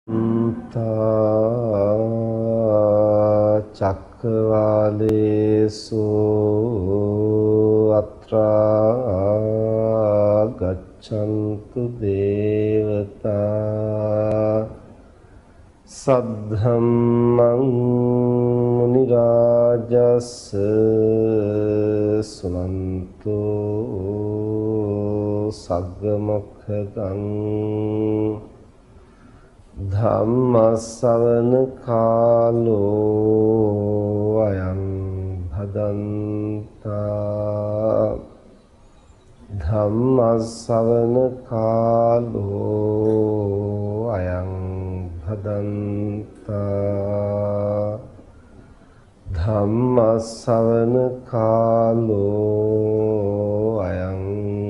චක්කවාලේසු අත්‍රා ගච්ඡන්තු දේවතා සද්ධම්මං මුනි රාජස් සුනන්තු සග්ග මොක්ඛදං ධම්ම ශ්‍රවණ කාලෝ අයං භදන්තා ධම්ම ශ්‍රවණ කාලෝ අයං භදන්තා ධම්ම ශ්‍රවණ කාලෝ අයං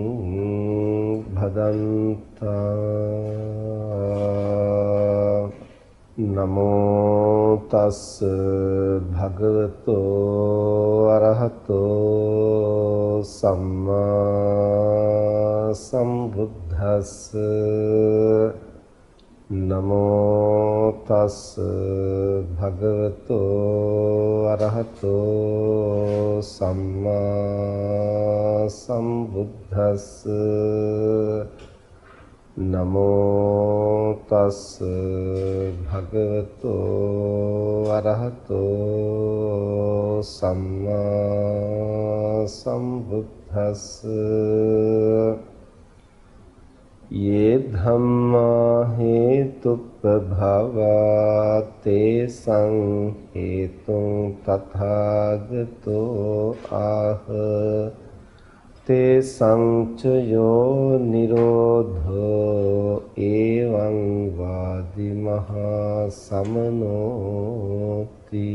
භදන්තා නමෝ තස් භගවතෝ අරහතෝ සම්මා සම්බුද්දස්ස නමෝ තස් භගවතෝ අරහතෝ සම්මා සම්බුද්දස්ස නමෝ තස් භගවතෝ අරහතෝ සම්මා සම්බුද්දස්ස යේ ධම්මා හේතුප්පභවා තේසං හේතුං තථාගතෝ ආහ තේසං ච යෝ නිරෝධෝ එවං වාදි මහා සමනෝති.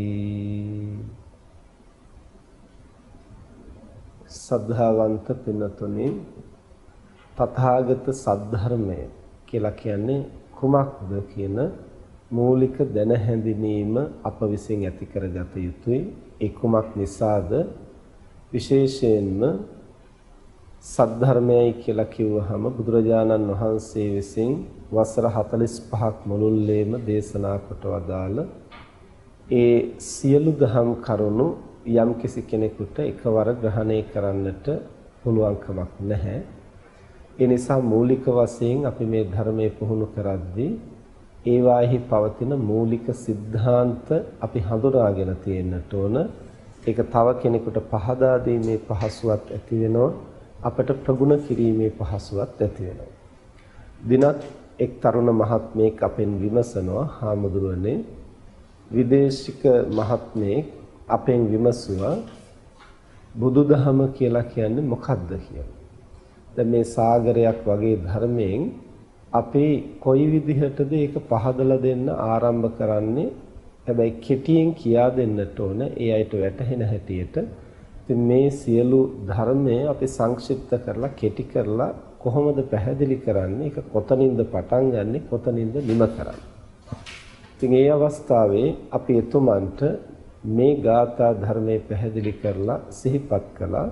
සද්ධාවන්ත පින්තුනි, තථාගත සද්ධර්මය කියලා කියන්නේ කුමක්ද කියන මූලික දැන හැඳිනීම අප විසින් ඇති කරගත යුතුයි. ඒ කුමක් නිසාද? විශේෂයෙන්ම සද්ධර්මයයි කියලා කිව්වහම බුදුරජාණන් වහන්සේ විසින් වසර 45ක් මුළුල්ලේම දේශනා කොට වදාළ ඒ සියලු දහම් කරුණු යම්කිසි කෙනෙකුට එකවර ග්‍රහණය කරන්නට පුළුවන් කමක් නැහැ. ඒ නිසා මූලික වශයෙන් අපි මේ ධර්මයේ පුහුණු කරද්දී ඒවාෙහි පවතින මූලික સિદ્ધාන්ත අපි හඳුනාගෙන තියෙන්නට ඕන. ඒක තව කෙනෙකුට පහදා දීමේ පහසුවක් ඇති වෙනවා. අපට ප්‍රගුණ කිරීමේ පහසුවක් ඇති වෙනවා. දිනක් එක් තරුණ මහත්මයෙක් අපෙන් විමසනවා, හාමුදුරුවනේ විදේශික මහත්මයෙක් අපෙන් විමසුවා බුදුදහම කියලා කියන්නේ මොකක්ද කියලා. දැන් මේ සාගරයක් වගේ ධර්මයෙන් අපි කොයි විදිහටද ඒක පහදලා දෙන්න ආරම්භ කරන්නේ? හැබැයි කෙටියෙන් කියා දෙන්නට ඕන ඒ අයට වැටහෙන හැටියට. ඉතින් මේ සියලු ධර්මය අපි සංක්ෂිප්ත කරලා කෙටි කරලා කොහොමද පැහැදිලි කරන්නේ? ඒක කොතනින්ද පටන් ගන්නෙ, කොතනින්ද නිම කරන්නේ? ඉතින් ඒ අවස්ථාවේ අපි එතුමන්ට මේ ගාථා ධර්මයේ පැහැදිලි කරලා සිහිපත් කළා.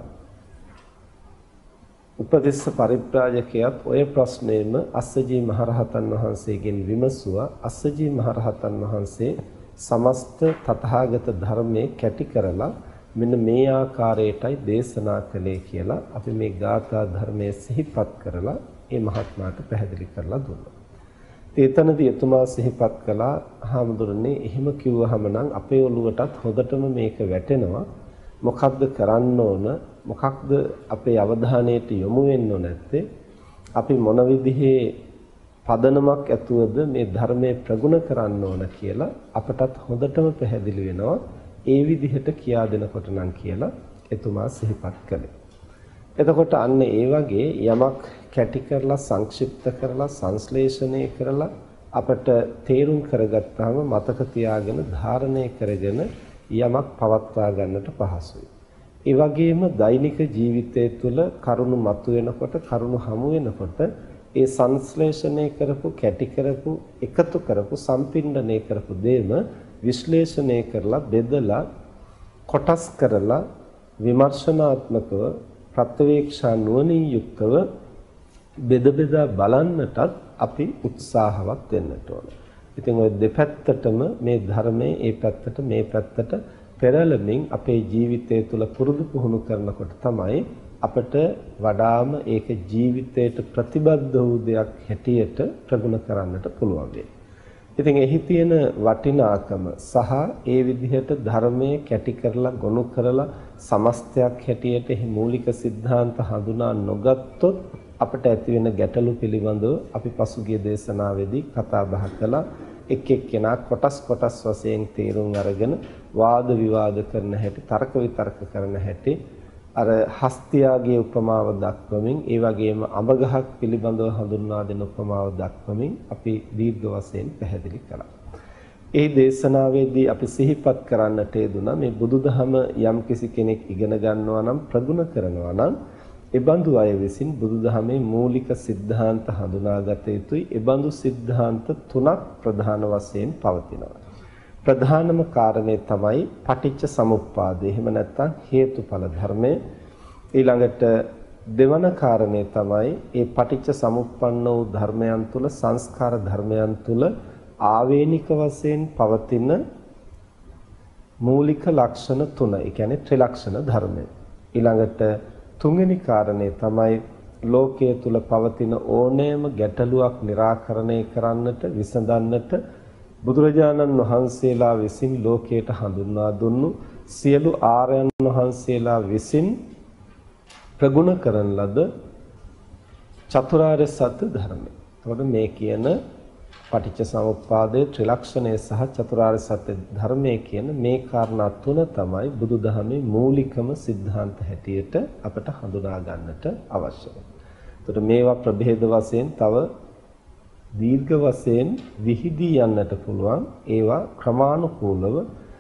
උපදේශ පරිබ්‍රාජකයාත් ඔය ප්‍රශ්නේම අස්සජී මහරහතන් වහන්සේගෙන් විමසුවා. අස්සජී මහරහතන් වහන්සේ සමස්ත තථාගත ධර්මයේ කැටි කරලා මෙන්න මේ ආකාරයටයි දේශනා කළේ කියලා අපි මේ ගාථා ධර්මයේ සිහිපත් කරලා ඒ මහත්මයාට පැහැදිලි කරලා දුන්නා. ඒතනදී එතුමා සිහිපත් කළා, හාමුදුරනේ එහෙම කිව්වහම නම් අපේ ඔළුවටත් හොදටම මේක වැටෙනවා. මොකක්ද කරන්න ඕන? මොකක්ද අපේ අවධානයට යොමු වෙන්න ඕන නැත්තේ? අපි මොන විදිහේ පදනමක් ඇතුවද මේ ධර්මයේ ප්‍රගුණ කරන්න ඕන කියලා අපටත් හොදටම පැහැදිලි වෙනවා. ඒ විදිහට කියා දෙනකොට නම් කියලා එතුමා සිහිපත් කළේ. එතකොට අන්න ඒ වගේ යමක් කැටි කරලා සංක්ෂිප්ත කරලා සංශ්ලේෂණය කරලා අපට තේරුම් කරගත්තාම මතක තියාගෙන ධාරණය කරගෙන යමක් පවත්වා ගන්නට පහසුයි. ඒ වගේම දෛනික ජීවිතය තුළ කරුණු මතුවෙනකොට කරුණු හමු වෙනකොට ඒ සංශ්ලේෂණය කරපු කැටි කරපු එකතු කරපු සම්පින්ඩණය කරපු දේම විශ්ලේෂණය කරලා බෙදලා කොටස් කරලා විමර්ශනාත්මකව ප්‍රත්‍යවේක්ෂා නුවණින් යුක්තව බෙද බෙදා බලන්නටත් අපි උත්සාහවත් වෙන්නට ඕන. ඉතින් ওই දෙපැත්තටම මේ ධර්මයේ ඒ පැත්තට මේ පැත්තට පෙරළමින් අපේ ජීවිතය තුළ පුරුදු පුහුණු කරනකොට තමයි අපිට වඩාම ඒක ජීවිතයට ප්‍රතිබද්ධ වූ දෙයක් හැටියට ප්‍රගුණ කරන්නට පුළුවන් වෙන්නේ. ඉතින් එහි තියෙන වටිනාකම සහ ඒ විදිහට ධර්මයේ කැටි කරලා ගොනු කරලා සමස්තයක් හැටියට එහි මූලික સિદ્ધාන්ත හඳුනා නොගත්තොත් අපිට ඇති වෙන ගැටලු පිළිබඳව අපි පසුගිය දේශනාවේදී කතා බහ කළා. එක් එක්කෙනා කොටස් වශයෙන් තේරුම් අරගෙන වාද විවාද කරන හැටි, තර්ක විතර්ක කරන හැටි, අර හස්තියාගේ උපමාව දක්වමින් ඒ වගේම අඹ ගහක් පිළිබඳව හඳුන්වා දෙන උපමාව දක්වමින් අපි දීර්ඝ වශයෙන් පැහැදිලි කළා. ඒ දේශනාවේදී අපි සිහිපත් කරන්නට යෙදුණා මේ බුදුදහම යම්කිසි කෙනෙක් ඉගෙන ගන්නවා නම් ප්‍රගුණ කරනවා නම් එබඳු අය විසින් බුදුදහමේ මූලික સિદ્ધාන්ත හඳුනාගත යුතුයි. එබඳු સિદ્ધාන්ත තුනක් ප්‍රධාන වශයෙන් පවතිනවා. ප්‍රධානම කාරණේ තමයි පටිච්ච සමුප්පාදය. එහෙම නැත්නම් හේතුඵල ධර්මය. ඊළඟට දෙවන කාරණේ තමයි මේ පටිච්ච සමුප්පන්න වූ ධර්මයන් තුල සංස්කාර ධර්මයන් තුල ආවේනික වශයෙන් පවතින මූලික ලක්ෂණ තුන. ඒ කියන්නේ ත්‍රිලක්ෂණ ධර්මය. ඊළඟට තුන්වෙනි කාරණේ තමයි ලෝකයේ තුල පවතින ඕනෑම ගැටලුවක් निराකරණය කරන්නට විසඳන්නට බුදුරජාණන් වහන්සේලා විසින් ලෝකයට හඳුන්වා දුන්නු සියලු ආර්යයන් වහන්සේලා විසින් ප්‍රගුණ කරන ලද චතුරාර්ය සත්‍ය ධර්මය. එතකොට මේ කියන පටිච්ච සමුප්පාදයේ ත්‍රිලක්ෂණය සහ චතුරාර්ය සත්‍ය ධර්මයේ කියන මේ කාරණා තුන තමයි බුදුදහමේ මූලිකම સિદ્ધාන්ත හැටියට අපට හඳුනා ගන්නට අවශ්‍යයි. එතකොට මේවා ප්‍රභේද වශයෙන් තව දීර්ඝ වශයෙන් විහිදී යන්නට පුළුවන්. ඒවා ක්‍රමානුකූලව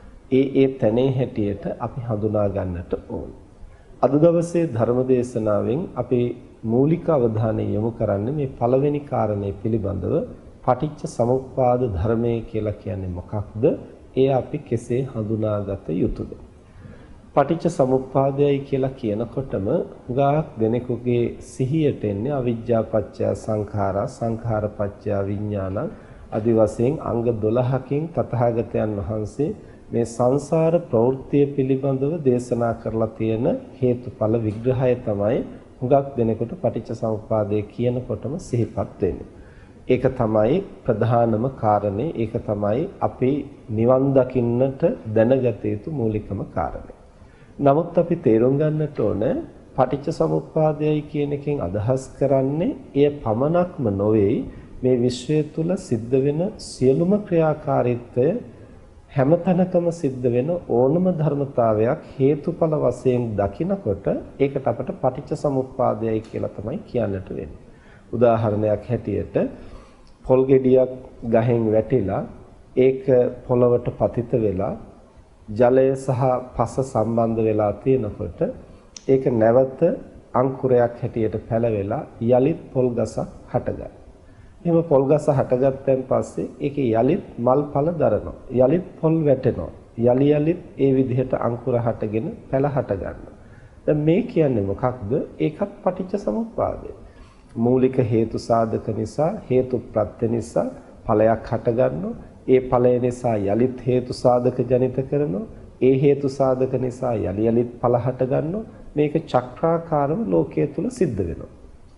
ඒ තැනේ හැටියට අපි හඳුනා ගන්නට ඕන. අද දවසේ ධර්ම දේශනාවෙන් අපි මූලික අවධානය යොමු කරන්නේ මේ පළවෙනි කාරණේ පිළිබඳව. පටිච්ච සමුප්පාද ධර්මය කියලා කියන්නේ මොකක්ද? ඒ අපි කෙසේ හඳුනාගත යුතුද? පටිච්ච සමුප්පාදයයි කියලා කියනකොටම හුඟක් දෙනෙකුගේ සිහියට එන්නේ අවිජ්ජා පත්‍ය සංඛාරා, සංඛාර පත්‍ය විඥාන ආදි වශයෙන් අංග 12කින් තථාගතයන් වහන්සේ මේ සංසාර ප්‍රවෘත්තිය පිළිබඳව දේශනා කරලා තියෙන හේතුඵල විග්‍රහය තමයි හුඟක් දෙනෙකුට පටිච්ච සමුප්පාදය කියනකොටම සිහිපත් වෙන්නේ. ඒක තමයි ප්‍රධානම කාරණේ. ඒක තමයි අපි නිවන් දකින්නට දැනගත යුතු මූලිකම කාරණේ. නමුත් අපි තේරුම් ගන්නට ඕන පටිච්ච සමුප්පාදයයි කියන එකෙන් අදහස් කරන්නේ එය පමණක්ම නොවේ මේ විශ්වය තුල සිද්ධ වෙන සියලුම ක්‍රියාකාරීත්වය හැමතැනකම සිද්ධ වෙන ඕනම ධර්මතාවයක් හේතුඵල වශයෙන් දකිනකොට ඒකට අපට පටිච්ච සමුප්පාදයයි කියලා තමයි කියන්නට වෙන්නේ. උදාහරණයක් හැටියට පොල් ගෙඩියක් ගහෙන් වැටිලා ඒක පොළවට පතිත වෙලා ජලය සහ පස සම්බන්ධ වෙලා තියෙනකොට ඒක නැවත අංකුරයක් හැටියට පැලවෙලා යලිත් පොල් ගසක් හටගන්නවා. එහෙම පොල් ගස හටගත්තන් පස්සේ ඒකේ යලිත් මල් ඵල දරනවා. යලිත් පොල් වැටෙනවා. යලිත් ඒ විදිහට අංකුර හටගෙන පැල හට ගන්නවා. දැන් මේ කියන්නේ මොකක්ද? ඒකත් පටිච්ච සමුප්පාදය. මූලික හේතු සාධක නිසා හේතු ප්‍රත්‍ය නිසා ඵලයක් හට ගන්නවා. ඒ ඵලය නිසා යලිත් හේතු සාධක ජනිත කරනවා. ඒ හේතු සාධක නිසා යලිත් ඵල හට ගන්නවා. මේක චක්‍රාකාරව ලෝකයේ තුල සිද්ධ වෙනවා.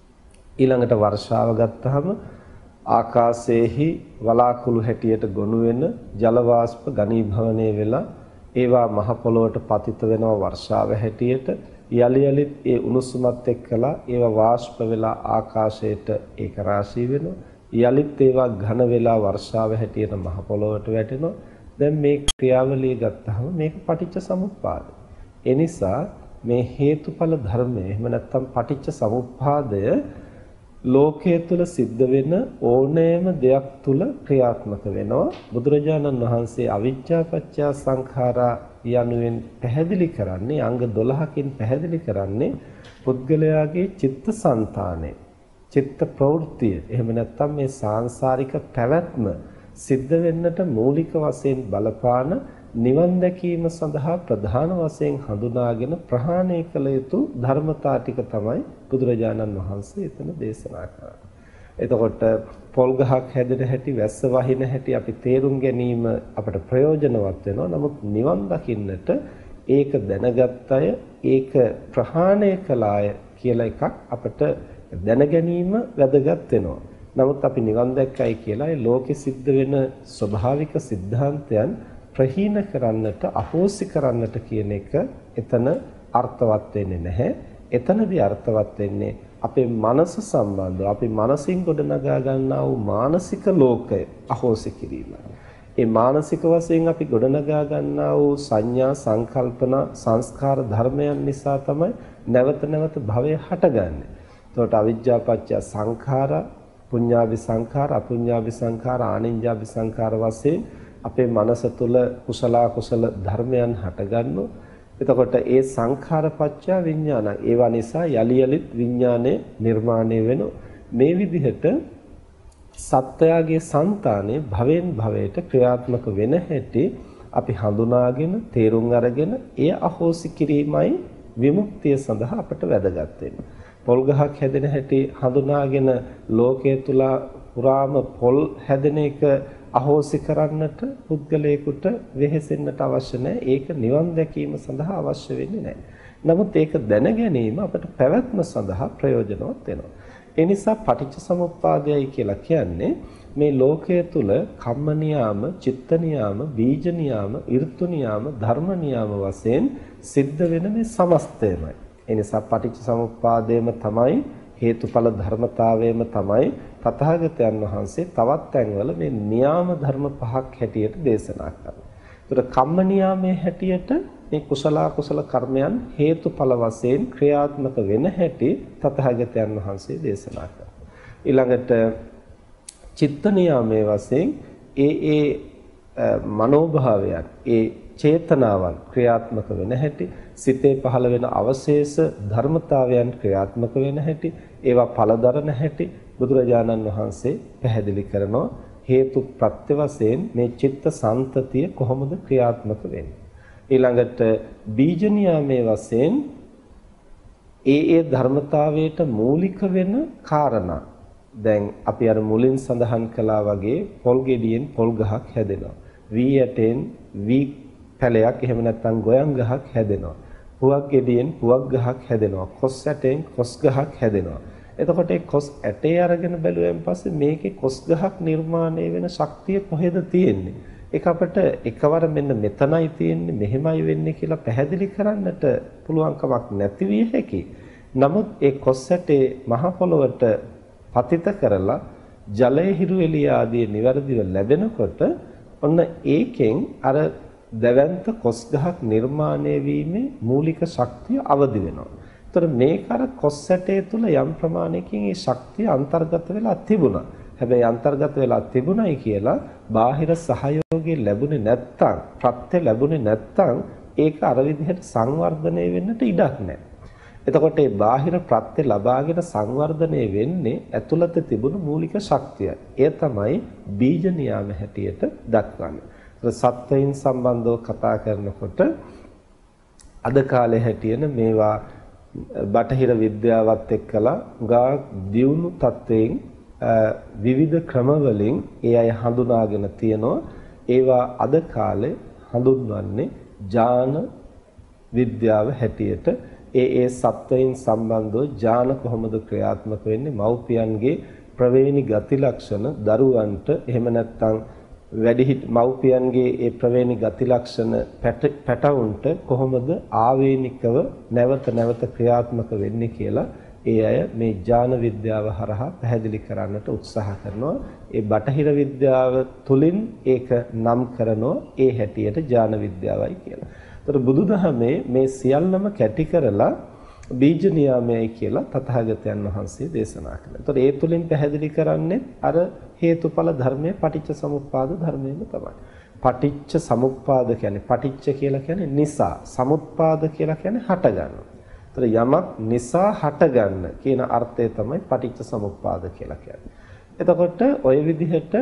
ඊළඟට වර්ෂාව ගත්තාම ආකාශයේහි වලාකුළු හැටියට ගොනු වෙන ජල වාෂ්ප ඝනීභවනය වෙලා ඒවා මහ පොළොවට පතිත වෙනවා වර්ෂාව හැටියට. යලිත් ඒ උණුසුමත් එක්කලා ඒවා වාෂ්ප වෙලා ආකාශයට ඒක රාශී වෙනවා. යලිත් ඒවා ඝන වෙලා වර්ෂාව හැටියට මහ පොළොවට වැටෙනවා. දැන් මේ ක්‍රියාවලිය ගත්තාම මේක පටිච්ච සමුප්පාදය. ඒ නිසා මේ හේතුඵල ධර්මය එහෙම නැත්නම් පටිච්ච සමුප්පාදය ලෝකයේ තුල සිද්ධ වෙන ඕනෑම දෙයක් තුල ක්‍රියාත්මක වෙනවා. බුදුරජාණන් වහන්සේ අවිජ්ජා පත්‍ය සංඛාරා යනුවෙන් පැහැදිලි කරන්නේ අංග 12කින් පැහැදිලි කරන්නේ පුද්ගලයාගේ චිත්තසංතානය, චිත්ත ප්‍රවෘත්තිය. එහෙම නැත්නම් මේ සාංශාරික පැවැත්ම සිද්ධ වෙන්නට මූලික වශයෙන් බලපාන නිවන් දැකීම සඳහා ප්‍රධාන වශයෙන් හඳුනාගෙන ප්‍රහාණය කළ යුතු ධර්මතා ටික තමයි බුදුරජාණන් වහන්සේ එතන දේශනා කරන්නේ. එතකොට පොල් ගහක් හැදෙන හැටි, වැස්ස වහින හැටි අපි තේරුම් ගැනීම අපට ප්‍රයෝජනවත් වෙනවා. නමුත් නිවන් දකින්නට ඒක දැනගත් අය, ඒක ප්‍රහාණය කළ අය කියලා එකක් අපට දැන ගැනීම වැදගත් වෙනවා. නමුත් අපි නිවන් දැක්කයි කියලා ඒ ලෝකෙ සිද්ධ වෙන ස්වභාවික સિદ્ધාන්තයන් ප්‍රහීන කරන්නට, අහෝසි කරන්නට කියන එක එතන අර්ථවත් වෙන්නේ නැහැ. එතනදී අර්ථවත් වෙන්නේ අපේ මනස සම්බන්ධව, අපි මනසින් ගොඩනගා ගන්නා වූ මානසික ලෝකය අහෝසි කිරීම. ඒ මානසික වශයෙන් අපි ගොඩනගා ගන්නා වූ සංඥා, සංකල්පන, සංස්කාර ධර්මයන් නිසා තමයි නැවත නැවත භවය හටගන්නේ. එතකොට අවිජ්ජා පත්‍ය සංඛාරා, පුඤ්ඤාභි සංඛාර, අපුඤ්ඤාභි සංඛාර, ආනිඤ්ඤාභි සංඛාර වශයෙන් අපේ මනස තුළ කුසල කුසල ධර්මයන් හටගන්නෝ. එතකොට ඒ සංඛාර පත්‍ය විඥාන, ඒවා නිසා යලි යලිත් විඥානය නිර්මාණය වෙනවා. මේ විදිහට සත්‍යයේ సంతානේ භවෙන් භවයට ක්‍රියාත්මක වෙන හැටි අපි හඳුනාගෙන තේරුම් අරගෙන එය අහෝසි කිරීමයි විමුක්තිය සඳහා අපට වැදගත් වෙන්නේ. පොල් ගහක් හැදෙන හැටි හඳුනාගෙන ලෝකයේ තුල පුරාම පොල් හැදෙන එක අහෝසි කරන්නට පුද්ගලයෙකුට වෙහෙසෙන්නට අවශ්‍ය නැහැ. ඒක නිවන් දැකීම සඳහා අවශ්‍ය වෙන්නේ නැහැ. නමුත් ඒක දැන ගැනීම අපට පැවැත්ම සඳහා ප්‍රයෝජනවත් වෙනවා. ඒ නිසා පටිච්ච සමුප්පාදයයි කියලා කියන්නේ මේ ලෝකයේ තුල කම්ම නියාම, චිත්ත නියාම, බීජ නියාම, ඍතු නියාම, ධර්ම නියාම වශයෙන් සිද්ධ වෙන මේ සමස්තයමයි. ඒ නිසා පටිච්ච සමුප්පාදයම තමයි, හේතුඵල ධර්මතාවයම තමයි තථාගතයන් වහන්සේ තවත් තැන්වල මේ නියාම ධර්ම පහක් හැටියට දේශනා කරනවා. ඒතර කම්ම නියාමයේ හැටියට මේ කුසල කුසල කර්මයන් හේතුඵල වශයෙන් ක්‍රියාත්මක වෙන හැටි තථාගතයන් වහන්සේ දේශනා කරනවා. ඊළඟට චිත්ත නියාමයේ වශයෙන් ඒ මනෝභාවයන්, ඒ චේතනාවන් ක්‍රියාත්මක වෙන හැටි, සිතේ පහළ වෙන අවශේෂ ධර්මතාවයන් ක්‍රියාත්මක වෙන හැටි, ඒවා පළදරන හැටි බුදුරජාණන් වහන්සේ පැහැදිලි කරනවා. හේතු ප්‍රත්‍ය වශයෙන් මේ චිත්ත සම්තතිය කොහොමද ක්‍රියාත්මක වෙන්නේ? ඊළඟට බීජ නියාමයේ වශයෙන් ඒ ධර්මතාවයට මූලික වෙන කාරණා. දැන් අපි අර මුලින් සඳහන් කළා වගේ පොල් ගෙඩියෙන් පොල් ගහක් හැදෙනවා. වී ඇටෙන් වී පැලයක්, එහෙම නැත්නම් ගොයම් ගහක් හැදෙනවා. පුවක් ගෙඩියෙන් පුවක් ගහක් හැදෙනවා. කොස් ඇටෙන් කොස් ගහක් හැදෙනවා. එතකොට ඒ කොස් ඇටේ අරගෙන බැලුවෙන් පස්සේ මේකේ කොස් ගහක් නිර්මාණය වෙන ශක්තිය කොහෙද තියෙන්නේ? ඒක අපිට එකවර මෙන්න මෙතනයි තියෙන්නේ, මෙහෙමයි වෙන්නේ කියලා පැහැදිලි කරන්නට පුළුවන් කමක් නැති විය හැකි. නමුත් ඒ කොස් ඇටේ මහ පොළොවට පතිත කරලා ජලය හිරු එළිය ආදී નિවරදිව ලැබෙනකොට ඔන්න ඒකෙන් අර දැවැන්ත කොස් ගහක් නිර්මාණය වීමේ මූලික ශක්තිය අවදි වෙනවා. ඒතර මේක අර කොස් ඇටේ තුල යම් ප්‍රමාණයකින් ඒ ශක්තිය අන්තර්ගත වෙලා තිබුණා. හැබැයි අන්තර්ගත වෙලා තිබුණයි කියලා බාහිර සහයෝගය ලැබුණේ නැත්තම්, ප්‍රත්‍ය ලැබුණේ නැත්තම් ඒක අර විදිහට සංවර්ධනය වෙන්නට ඉඩක් නැහැ. එතකොට මේ බාහිර ප්‍රත්‍ය ලබාගෙන සංවර්ධනය වෙන්නේ ඇතුළත තිබුණු මූලික ශක්තිය. එය තමයි බීජ නියාම හැටියට දක්වන්නේ. සත්වයින් සම්බන්ධව කතා කරනකොට අද කාලේ හැටියන මේවා බටහිර විද්‍යාවත් එක්කලා ගා දියුණු තත්වයෙන් විවිධ ක්‍රමවලින් ඒ අය හඳුනාගෙන තියෙනවා. ඒවා අද කාලේ හඳුන්වන්නේ ඥාන විද්‍යාව හැටියට. ඒ සත්වයින් සම්බන්ධව ඥාන කොහොමද ක්‍රියාත්මක වෙන්නේ, මව්පියන්ගේ ප්‍රවේණි ගති ලක්ෂණ දරුවන්ට, එහෙම නැත්නම් වැඩිහිටි මව්පියන්ගේ ඒ ප්‍රවේණි ගති ලක්ෂණ පැටවුන්ට කොහොමද ආවේනිකව නැවත නැවත ක්‍රියාත්මක වෙන්නේ කියලා ඒ අය මේ ඥාන විද්‍යාව හරහා පැහැදිලි කරන්නට උත්සාහ කරනවා. ඒ බටහිර විද්‍යාව තුලින් ඒක නම් කරනවා ඒ හැටියට ඥාන විද්‍යාවයි කියලා. ඒතර බුදුදහමේ මේ සියල්ලම කැටි කරලා බීජ නියාමයයි කියලා තථාගතයන් වහන්සේ දේශනා කළා. ඒතර ඒ තුලින් පැහැදිලි කරන්නේ අර හේතුඵල ධර්මයේ පටිච්ච සමුප්පාද ධර්මයේම තමයි. පටිච්ච සමුප්පාද කියන්නේ, පටිච්ච කියලා කියන්නේ නිසා, සමුප්පාද කියලා කියන්නේ හටගන්න. ඒතර යමක් නිසා හටගන්න කියන අර්ථය තමයි පටිච්ච සමුප්පාද කියලා කියන්නේ. එතකොට ওই විදිහට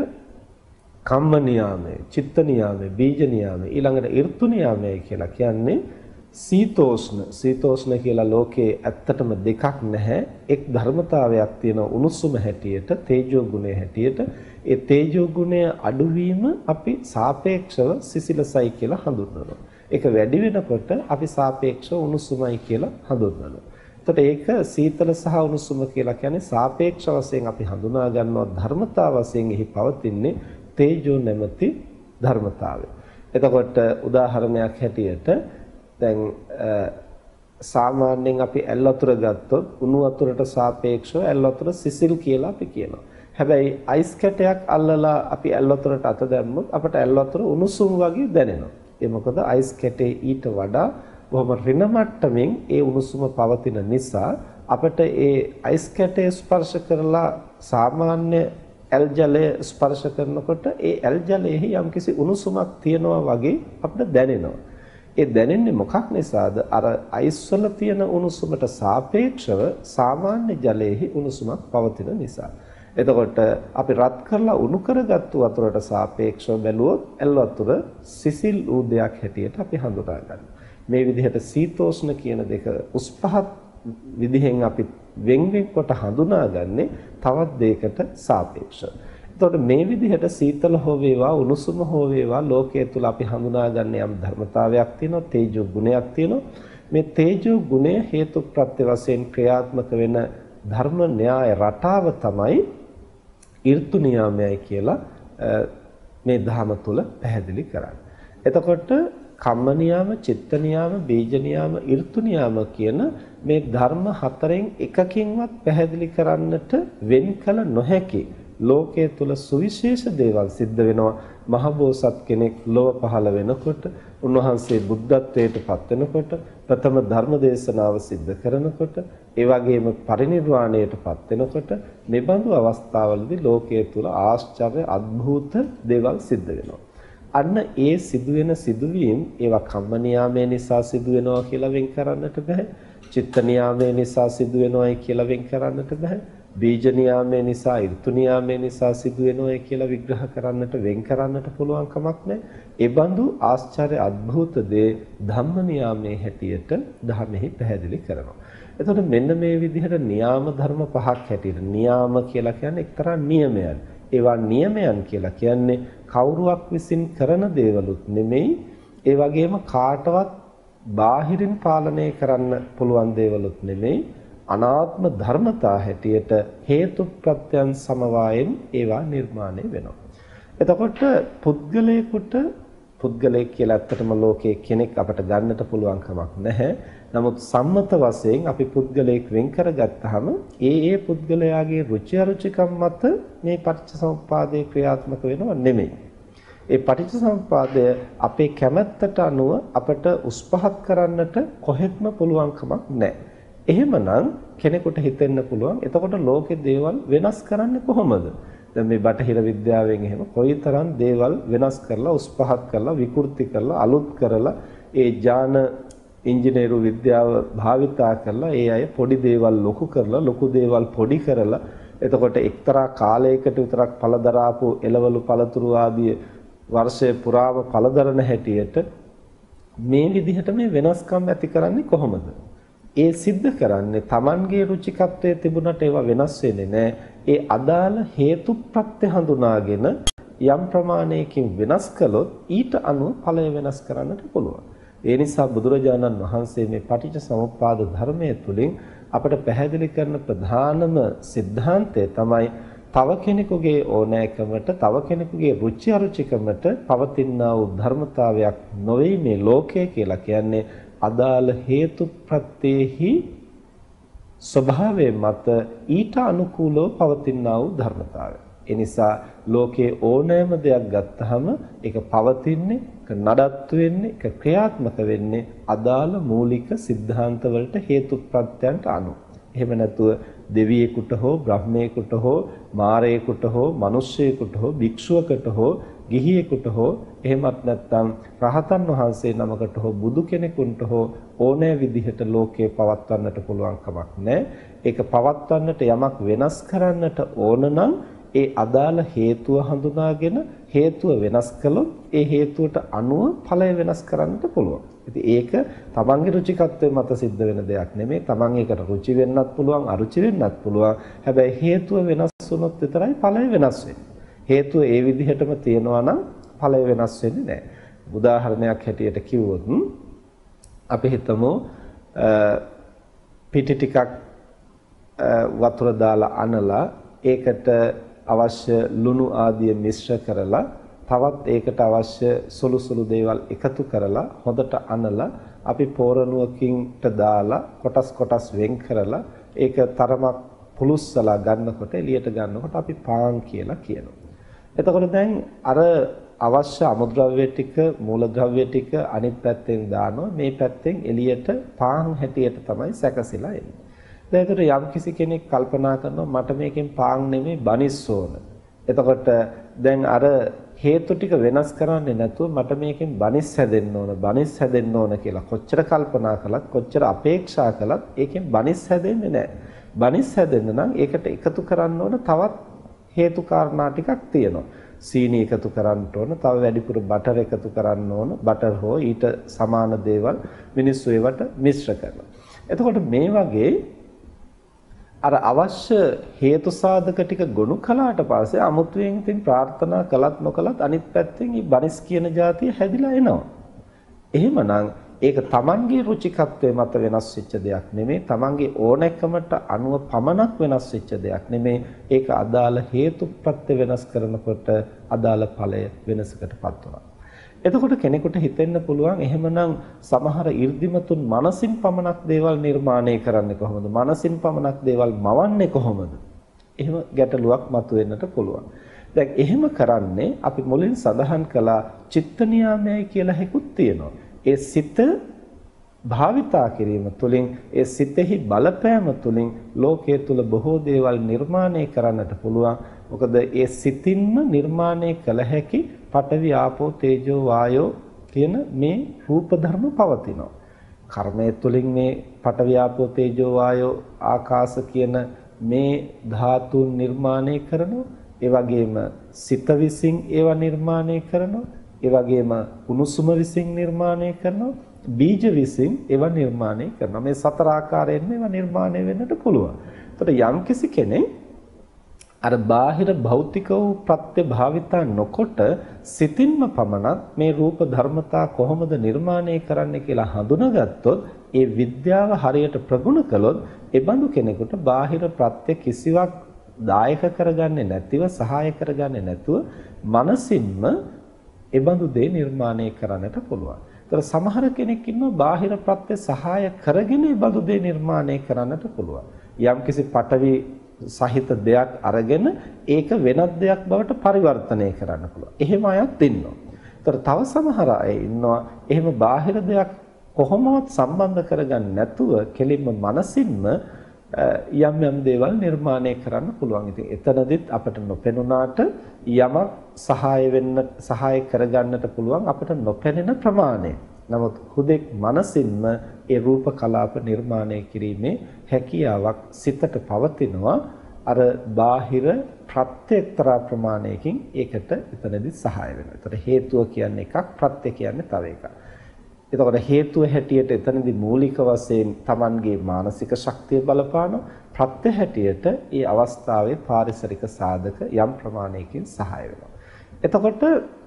කම්ම නියාමය, චිත්ත නියාමය, බීජ නියාමය, ඊළඟට ඍතු නියාමය කියලා කියන්නේ සීතෝෂ්ණ කියලා ලෝකේ ඇත්තටම දෙකක් නැහැ. එක් ධර්මතාවයක් තියෙන උණුසුම හැටියට තේජෝ ගුණය හැටියට ඒ තේජෝ ගුණය අඩුවීම අපි සාපේක්ෂව සිසිලසයි කියලා හඳුන්වනවා. ඒක වැඩි වෙනකොට අපි සාපේක්ෂව උණුසුමයි කියලා හඳුන්වනවා. එතකොට ඒක සීතල සහ උණුසුම කියලා කියන්නේ සාපේක්ෂ වශයෙන් අපි හඳුනා ගන්නවා ධර්මතා වශයෙන් එහි පවතින්නේ තේජෝ නැමැති ධර්මතාවය. එතකොට උදාහරණයක් හැටියට දැන් සාමාන්‍යයෙන් අපි ඇල් වතුර ගත්තොත් උණු වතුරට සාපේක්ෂව ඇල් වතුර සිසිල් කියලා අපි කියනවා. හැබැයි අයිස් කැටයක් අල්ලලා අපි ඇල් වතුරට අත දැම්මොත් අපට ඇල් වතුර උණුසුම් වගේ දැනෙනවා. ඒ මොකද අයිස් කැටේ ඊට වඩා බොහොම රින මට්ටමින් ඒ උණුසුම පවතින නිසා අපට ඒ අයිස් කැටේ ස්පර්ශ කරලා සාමාන්‍ය ඇල් ජලය ස්පර්ශ කරනකොට ඒ ඇල් ජලයේ යම්කිසි උණුසුමක් තියෙනවා වගේ අපිට දැනෙනවා. ඒ දැනෙන්නේ මොකක් නිසාද? අර අයිස් වල තියෙන උණුසුමට සාපේක්ෂව සාමාන්‍ය ජලයේ උණුසුමක් පවතින නිසා. එතකොට අපි රත් කරලා උණු කරගත්තු වතුරට සාපේක්ෂව බැලුවොත් ඇල් වතුර සිසිල් වූ දෙයක් හැටියට අපි හඳුනා ගන්නවා. මේ විදිහට සීතෝෂ්ණ කියන දෙක උස් පහත් විදිහෙන් අපි වෙන් කොට හඳුනාගන්නේ තවත් දෙයකට සාපේක්ෂව. එතකොට මේ විදිහට සීතල හෝ වේවා උණුසුම හෝ වේවා ලෝකයේ තුල අපි හඳුනාගන්න යම් ධර්මතාවයක් තියෙනවා තේජෝ ගුණයක් තියෙනවා. මේ තේජෝ ගුණය හේතු ප්‍රත්‍ය වශයෙන් ක්‍රියාත්මක වෙන ධර්ම න්‍යාය රටාව තමයි ඍතු නියාමයයි කියලා මේ ධහම තුල පැහැදිලි කරන්නේ. එතකොට කම්ම නියාම, චිත්ත නියාම, බීජ නියාම, ඍතු නියාම කියන මේ ධර්ම හතරෙන් එකකින්වත් පැහැදිලි කරන්නට වෙන් කළ නොහැකි ලෝකයේ තුල සුවිශේෂ දේවල් සිද්ධ වෙනවා. මහබෝසත් කෙනෙක් ලොව පහළ වෙනකොට, උන්වහන්සේ බුද්ධත්වයට පත් වෙනකොට, ප්‍රථම ධර්ම දේශනාව සිද්ධ කරනකොට, ඒ වගේම පරිනිර්වාණයට පත් වෙනකොට මේ බඳු අවස්ථාවලදී ලෝකයේ තුල ආශ්චර්ය අద్භූත දේවල් සිද්ධ වෙනවා. අන්න ඒ සිදුවෙන සිදුවීම් ඒවා කම්ම නියාමයේ නිසා සිදු වෙනවා කියලා වෙන් කරන්නට බෑ. චිත්ත නියාමයේ නිසා සිදු වෙනවායි කියලා වෙන් කරන්නට බෑ. බීජ නියාමයේ නිසා ඍතු නියාමයේ නිසා සිදු වෙනවායි කියලා විග්‍රහ කරන්නට වෙන් කරන්නට පුළුවන් කමක් නැහැ. ඒ බඳු ආශ්චර්ය අద్භූත දේ ධම්ම නියාමයේ හැටියට ධර්මෙහි පැහැදිලි කරනවා. එතකොට මෙන්න මේ විදිහට නියාම ධර්ම පහක් හැටියට නියාම කියලා කියන්නේ එක්තරා නියමයන්. ඒවා නියමයන් කියලා කියන්නේ කවුරුවක් විසින් කරන දේවලුත් නෙමෙයි, ඒ වගේම කාටවත් බාහිරින් පාලනය කරන්න පුළුවන් දේවලුත් නෙමෙයි, අනාත්ම ධර්මතා හැටියට හේතු ප්‍රත්‍යයන් සමவாயෙන් ඒවා නිර්මාණය වෙනවා. එතකොට පුද්ගලයෙක් කියලා ඇත්තටම ලෝකයේ කෙනෙක් අපට ගන්නට පුළුවන් කමක් නැහැ. නමුත් සම්මත වශයෙන් අපි පුද්ගලයෙක් වෙන් කරගත්තාම ඒ පුද්ගලයාගේ රුචි අරුචිකම් මත මේ පටිච්චසමුප්පාදේ ක්‍රියාත්මක වෙනව නෙමෙයි. ඒ පටිච්චසමුප්පාදය අපේ කැමැත්තට අනුව අපට උස්පහත් කරන්නට කොහෙත්ම පුළුවන් කමක් නැහැ. එහෙමනම් කෙනෙකුට හිතෙන්න පුළුවන් එතකොට ලෝකේ දේවල් වෙනස් කරන්නේ කොහොමද? දැන් මේ බටහිර විද්‍යාවෙන් එහෙම කොයිතරම් දේවල් වෙනස් කරලා උස්පහත් කරලා විකෘති කරලා අලුත් කරලා ඒ ඥාන ඉංජිනේරු විද්‍යාව භාවිතා කරලා ඒ අය පොඩි දේවල් ලොකු කරලා ලොකු දේවල් පොඩි කරලා එතකොට එක්තරා කාලයකට විතරක් පළදරාපු එළවලු පළතුරු ආදී වර්ෂය පුරාම පළදරන හැටියට මේ විදිහට මේ වෙනස්කම් ඇති කරන්නේ කොහොමද? ඒ සිද්ධ කරන්නේ Tamanගේ රුචිකත්වයේ තිබුණට ඒවා වෙනස් වෙන්නේ නැහැ. ඒ අදාළ හේතු ප්‍රත්‍ය හඳුනාගෙන යම් ප්‍රමාණයකින් වෙනස් කළොත් ඊට අනුව ඵලය වෙනස් කරන්නට පුළුවන්. ඒ නිසා බුදුරජාණන් වහන්සේ මේ පටිච්චසමුප්පාද ධර්මයේ තුලින් අපට පැහැදිලි කරන ප්‍රධානම સિદ્ધාන්තය තමයි තව කෙනෙකුගේ ඕනෑකමට, තව කෙනෙකුගේ රුචි අරුචිකමට පවතිනා වූ ධර්මතාවයක් නොවේ මේ ලෝකය කියලා කියන්නේ. අදාළ හේතු ප්‍රත්‍යෙහි ස්වභාවය මත ඊට අනුකූලව පවතිනා වූ ධර්මතාවය. ඒ නිසා ලෝකයේ ඕනෑම දෙයක් ගත්තහම ඒක පවතින්නේ, ඒක නඩත්තු වෙන්නේ, ඒක ක්‍රියාත්මක වෙන්නේ අදාළ මූලික સિદ્ધාන්ත වලට හේතු ප්‍රත්‍යයන්ට අනුව. එහෙම නැතුව දෙවියෙකුට හෝ බ්‍රහ්මයෙකුට හෝ මාරයෙකුට හෝ මිනිස්සෙකුට හෝ භික්ෂුවකට හෝ ගිහියෙකුට හෝ එහෙමත් නැත්නම් රහතන් වහන්සේ නමකට හෝ බුදු කෙනෙකුට හෝ ඕනෑ විදිහට ලෝකේ පවත්වන්නට පුළුවන් කමක් නැහැ. ඒක පවත්වන්නට යමක් වෙනස් කරන්නට ඕන නම් ඒ අදාළ හේතුව හඳුනාගෙන හේතුව වෙනස් කළොත් ඒ හේතුවට අනුව ඵලය වෙනස් කරන්නට පුළුවන්. ඉතින් ඒක තමන්ගේ රුචිකත්වයේ මත සිද්ධ වෙන දෙයක් නෙමෙයි. තමන් ඒකට රුචි වෙන්නත් පුළුවන්, අරුචි වෙන්නත් පුළුවන්. හැබැයි හේතුව වෙනස් වුණොත් විතරයි ඵලය වෙනස් වෙන්නේ. හේතුව ඒ විදිහටම තියෙනවා නම් ඵලය වෙනස් වෙන්නේ නැහැ. උදාහරණයක් හැටියට කිව්වොත් අපි හිතමු පිටි ටිකක් වතුර දාලා අනලා ඒකට අවශ්‍ය ලුණු ආදිය මිශ්‍ර කරලා තවත් ඒකට අවශ්‍ය සුළු සුළු දේවල් එකතු කරලා හොඳට අනලා අපි පෝරණුවකින්ට දාලා කොටස් වෙන් කරලා ඒක තරමක් පුලුස්සලා ගන්නකොට එළියට ගන්නකොට අපි පාන් කියලා කියනවා. එතකොට දැන් අර අවශ්‍ය අමුද්‍රව්‍ය ටික මූලද්‍රව්‍ය ටික අනිත් පැත්තෙන් දානවා මේ පැත්තෙන් එළියට පාන් හැටියට තමයි සැකසিলা එන්නේ. දැන් ඒතර යම්කිසි කෙනෙක් කල්පනා කරනවා මට මේකෙන් පාන් නෙමෙයි බනිස් ඕන. එතකොට දැන් අර හේතු ටික වෙනස් කරන්නේ නැතුව මට මේකෙන් බනිස් හැදෙන්න ඕන කියලා කොච්චර කල්පනා කළත් කොච්චර අපේක්ෂා කළත් ඒකෙන් බනිස් හැදෙන්නේ නැහැ. බනිස් හැදෙන්න නම් ඒකට එකතු කරන්න ඕන තවත් හේතු කාරණා ටිකක් තියෙනවා. සීනි එකතු කරන්න ඕන, තව වැඩිපුර බටර් එකතු කරන්න ඕන, බටර් හෝ ඊට සමාන දේවල් මිනිස්සු ඒවට මිශ්‍ර කරනවා. එතකොට මේ වගේ අර අවශ්‍ය හේතු සාධක ටික ගොනු කළාට පස්සේ අමුතුවෙන් ඉතින් ප්‍රාර්ථනා කළත් නොකළත් අනිත් පැත්තෙන් මේ බනිස් කියන જાතිය හැදිලා එනවා. එහෙමනම් ඒක තමන්ගේ රුචිකත්වයේ මත වෙනස් වෙච්ච දෙයක් නෙමෙයි, තමන්ගේ ඕනෑකමට අනුව පමණක් වෙනස් වෙච්ච දෙයක් නෙමෙයි. ඒක අදාළ හේතු ප්‍රත්‍ය වෙනස් කරනකොට අදාළ ඵලය වෙනසකටපත් වෙනවා. එතකොට කෙනෙකුට හිතෙන්න පුළුවන් එහෙමනම් සමහර 이르දිමතුන් මනසින් පමණක් දේවල් නිර්මාණය කරන්නේ කොහොමද? මනසින් පමණක් දේවල් මවන්නේ කොහොමද? එහෙම ගැටලුවක් මතුවෙන්නට පුළුවන්. දැන් එහෙම කරන්නේ අපි මුලින් සඳහන් කළා චිත්ත නියාමයයි කියලා හේකුත් තියෙනවා. ඒ සිත භාවිතා කිරීම තුළින් ඒ සිතෙහි බලපෑම තුළින් ලෝකයේ තුල බොහෝ දේවල් නිර්මාණය කරන්නට පුළුවන්. මොකද ඒ සිතින්ම නිර්මාණය කළ හැකි පඨවි ආපෝ තේජෝ වායෝ කියන මේ රූප ධර්ම පවතිනවා. කර්මය තුළින් මේ පඨවි ආපෝ තේජෝ වායෝ ආකාශ කියන මේ ධාතුන් නිර්මාණය කරනවා. ඒ වගේම සිත විසින් ඒවා නිර්මාණය කරනවා. ඒ වගේම උණුසුම විසින් නිර්මාණය කරනවා. බීජ විසින් ඒවා නිර්මාණය කරනවා. මේ සතර ආකාරයෙන් ඒවා නිර්මාණය වෙන්නට පුළුවන්. ඒතකොට යම්කිසි කෙනෙක් අර බාහිර භෞතික වූ ප්‍රත්‍ය භාවිතා නොකොට සිතින්ම පමණක් මේ රූප ධර්මතා කොහොමද නිර්මාණය කරන්නේ කියලා හඳුනාගත්තොත් ඒ විද්‍යාව හරියට ප්‍රගුණ කළොත් ඒ බඳු කෙනෙකුට බාහිර ප්‍රත්‍ය කිසිවක් දායක කරගන්නේ නැතිව සහාය කරගන්නේ නැතුව මනසින්ම ඒ බඳු දේ නිර්මාණය කරන්නට පුළුවන්. ඒතර සමහර කෙනෙක් ඉන්නවා බාහිර ප්‍රත්‍ය සහාය කරගෙන ඒ බඳු දේ නිර්මාණය කරන්නට පුළුවන්. යම්කිසි පටවි සහිත දෙයක් අරගෙන ඒක වෙනත් දෙයක් බවට පරිවර්තනය කරන්න පුළුවන්. එහෙම අයත් ඉන්නවා. ඒතර තව සමහර අය ඉන්නවා එහෙම බාහිර දෙයක් කොහොමවත් සම්බන්ධ කරගන්න නැතුව කෙලින්ම මනසින්ම යම් දේවල් නිර්මාණය කරන්න පුළුවන්. ඉතින් එතනදිත් අපිට නොපෙනුනාට යමක් සහාය කරගන්නට පුළුවන් අපිට නොපෙනෙන ප්‍රමාණය. නමුත් හුදෙක් මනසින්ම ඒ රූප කලාප නිර්මාණය කිරීමේ හැකියාවක් සිතට පවතිනවා. අර බාහිර ප්‍රත්‍ය එක්තරා ප්‍රමාණයකින් ඒකට එතනදී සහාය වෙනවා. ඒතර හේතුව කියන්නේ එකක්, ප්‍රත්‍ය කියන්නේ තව එකක්. එතකොට හේතුව හැටියට එතනදී මූලික වශයෙන් Tamanගේ මානසික ශක්තිය බලපානවා. ප්‍රත්‍ය හැටියට ඒ අවස්ථාවේ පාරිසරික සාධක යම් ප්‍රමාණයකින් සහාය වෙනවා. එතකොට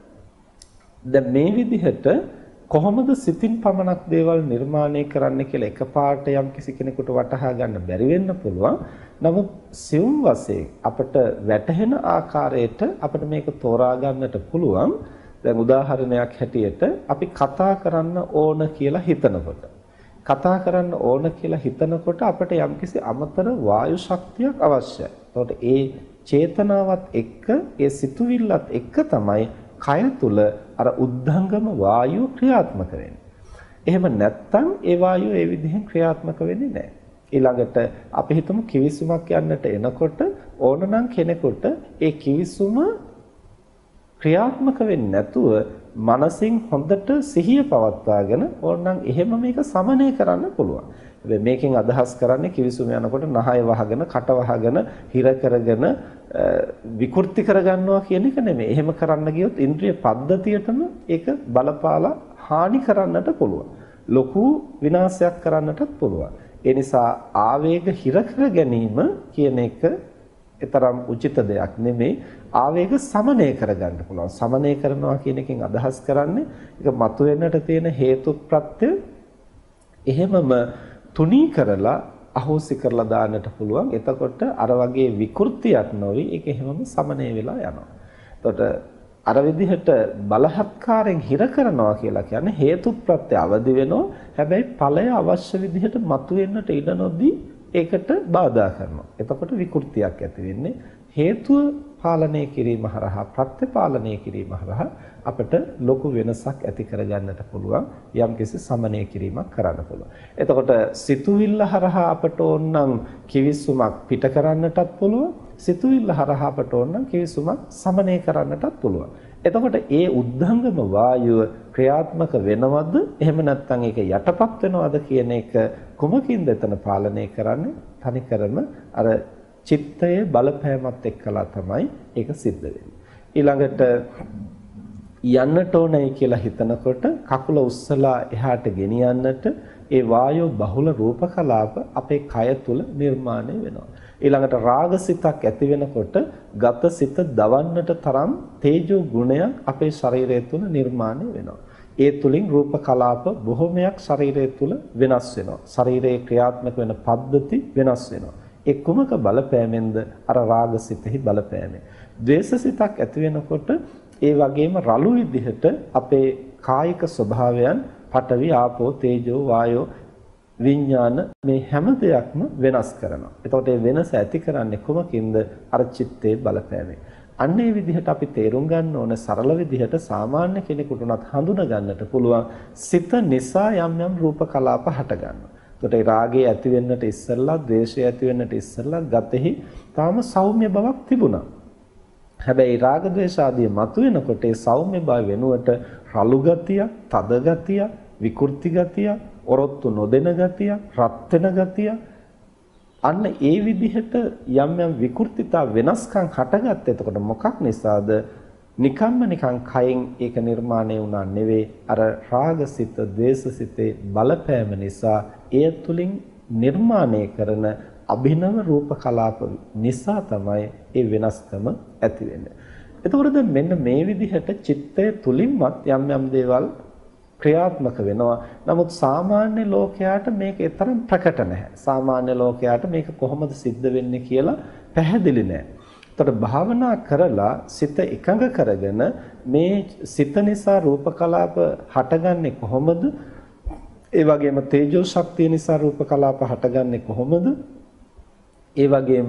දැන් මේ විදිහට කොහොමද සිතින් පමණක් දේවල් නිර්මාණය කරන්න කියලා එකපාරට යම් කිසි කෙනෙකුට වටහා ගන්න බැරි වෙන්න පුළුවන්. නමුත් සියුම් වශයෙන් අපිට වැටහෙන ආකාරයට අපිට මේක තෝරා ගන්නට පුළුවන්. දැන් උදාහරණයක් හැටියට අපි කතා කරන්න ඕන කියලා හිතනකොට අපිට යම්කිසි අමතර වායු ශක්තියක් අවශ්‍යයි. එතකොට ඒ චේතනාවත් එක්ක ඒ සිතුවිල්ලත් එක්ක තමයි කය තුල අර උද්ධංගම වායුව ක්‍රියාත්මක වෙන්නේ. එහෙම නැත්නම් ඒ වායුව ඒ විදිහෙන් ක්‍රියාත්මක වෙන්නේ නැහැ. ඊළඟට අපි හිතමු කිවිසුමක් යන්නට එනකොට ඕනනම් කෙනෙකුට ඒ කිවිසුම ක්‍රියාත්මක වෙන්නේ නැතුව මනසින් හොඳට සිහිය පවත්වාගෙන ඕනනම් එහෙම මේක සමනය කරන්න පුළුවන්. හැබැයි මේකෙන් අදහස් කරන්නේ කිවිසුම යනකොට නහය වහගෙන, කට වහගෙන, හිර කරගෙන විකෘති කරගන්නවා කියන එක නෙමෙයි. එහෙම කරන්න ගියොත් ඉන්ද්‍රිය පද්ධතියටම ඒක බලපාලා හානි කරන්නට පුළුවන්. ලොකු විනාශයක් කරන්නටත් පුළුවන්. ඒ නිසා ආවේග හිර කර ගැනීම කියන එක තරම් උචිත දෙයක් නෙමෙයි. ආවේග සමනය කරගන්න පුළුවන්. සමනය කරනවා කියන එකෙන් අදහස් කරන්නේ ඒක මතුවෙන්නට තියෙන හේතු ප්‍රත්‍ය එහෙමම තුනී කරලා අහෝසි කරලා දාන්නට පුළුවන්. එතකොට අර වගේ විකෘතියක් නොවි ඒක එහෙමම සමනය වෙලා යනවා. එතකොට අර විදිහට බලහත්කාරයෙන් හිර කරනවා කියලා කියන්නේ හේතු ප්‍රත්‍ය අවදි වෙනවා. හැබැයි ඵලය අවශ්‍ය විදිහට මතුවෙන්නට ඉඩ නොදී ඒකට බාධා කරනවා. එතකොට විකෘතියක් ඇති වෙන්නේ. හේතුව පාලනය කිරීම හරහා ප්‍රත්‍ය පාලනය කිරීම හරහා අපිට ලොකු වෙනසක් ඇති කරගන්නට පුළුවන්. යම්කිසි සමනය කිරීමක් කරන්න පුළුවන්. එතකොට සිතුවිල්ල හරහා අපට ඕනනම් කිවිසුමක් පිට කරන්නටත් පුළුවන්. සිතුවිල්ල හරහා අපට ඕනනම් කිවිසුමක් සමනය කරන්නටත් පුළුවන්. එතකොට ඒ උද්ධංගම වායුව ක්‍රියාත්මක වෙනවද එහෙම නැත්නම් ඒක යටපත් වෙනවද කියන එක කුමකින්ද එතන පාලනය කරන්නේ? තනිකරම අර චිත්තයේ බලපෑමත් එක්කලා තමයි ඒක සිද්ධ වෙන්නේ. ඊළඟට යන්නට ඕනයි කියලා හිතනකොට කකුල උස්සලා එහාට ගෙනියන්නට ඒ වායෝ බහුල රූප කලාප අපේ කය තුල නිර්මාණය වෙනවා. ඊළඟට රාගසිතක් ඇති වෙනකොට ගතසිත දවන්නට තරම් තේජෝ ගුණයක් අපේ ශරීරය තුල නිර්මාණය වෙනවා. ඒ තුලින් රූප කලාප බොහෝමයක් ශරීරය තුල වෙනස් වෙනවා. ශරීරයේ ක්‍රියාත්මක වෙන පද්ධති වෙනස් වෙනවා. ඒ කුමක බලපෑමෙන්ද? අර රාගසිතෙහි බලපෑමෙන්. ද්වේෂසිතක් ඇති වෙනකොට ඒ වගේම රළු විදිහට අපේ කායික ස්වභාවයන් පඨවි ආපෝ තේජෝ වායෝ විඥාන මේ හැම දෙයක්ම වෙනස් කරනවා. එතකොට මේ වෙනස ඇති කරන්නේ කුමකින්ද? අර චිත්තේ බලපෑමෙන්. අන්න ඒ විදිහට අපි තේරුම් ගන්න ඕන සරල විදිහට සාමාන්‍ය කෙනෙකුට උනත් හඳුනා ගන්නට පුළුවන් සිත නිසා යම් යම් රූප කලාප හට ගන්නවා. එතකොට ඒ රාගය ඇති වෙන්නට ඉස්සෙල්ලා, ද්වේෂය ඇති වෙන්නට ඉස්සෙල්ලා ගතෙහි තාම සෞම්‍ය බවක් තිබුණා. හැබැයි රාග ද්වේෂ ආදී මතුවෙනකොට ඒ සෞම්‍ය භාව වෙනුවට රළු ගතිය, තද ගතිය, විකෘති ගතිය, ඔරොත්තු නොදෙන ගතිය, රත් වෙන ගතිය, අන්න ඒ විදිහට යම් යම් විකෘතිතා වෙනස්කම් හටගත්ත. එතකොට මොකක් නිසාද? නිකම්ම නිකං කයෙන් ඒක නිර්මාණය වුණා නෙවෙයි. අර රාගසිත, ද්වේෂසිතේ බලපෑම නිසා එය තුලින් නිර්මාණය කරන අභිනව රූප කලාප නිසා තමයි ඒ වෙනස්කම ඇති වෙන්නේ. එතකොට දැන් මෙන්න මේ විදිහට චිත්තය තුලින්වත් යම් යම් දේවල් ක්‍රියාත්මක වෙනවා. නමුත් සාමාන්‍ය ලෝකයාට මේක තරම් ප්‍රකට නැහැ. සාමාන්‍ය ලෝකයාට මේක කොහොමද සිද්ධ වෙන්නේ කියලා පැහැදිලි නැහැ. එතකොට භාවනා කරලා සිත එකඟ කරගෙන මේ සිත නිසා රූප කලාප හටගන්නේ කොහොමද? ඒ වගේම තේජෝ ශක්තිය නිසා රූප කලාප හටගන්නේ කොහොමද? ඒ වගේම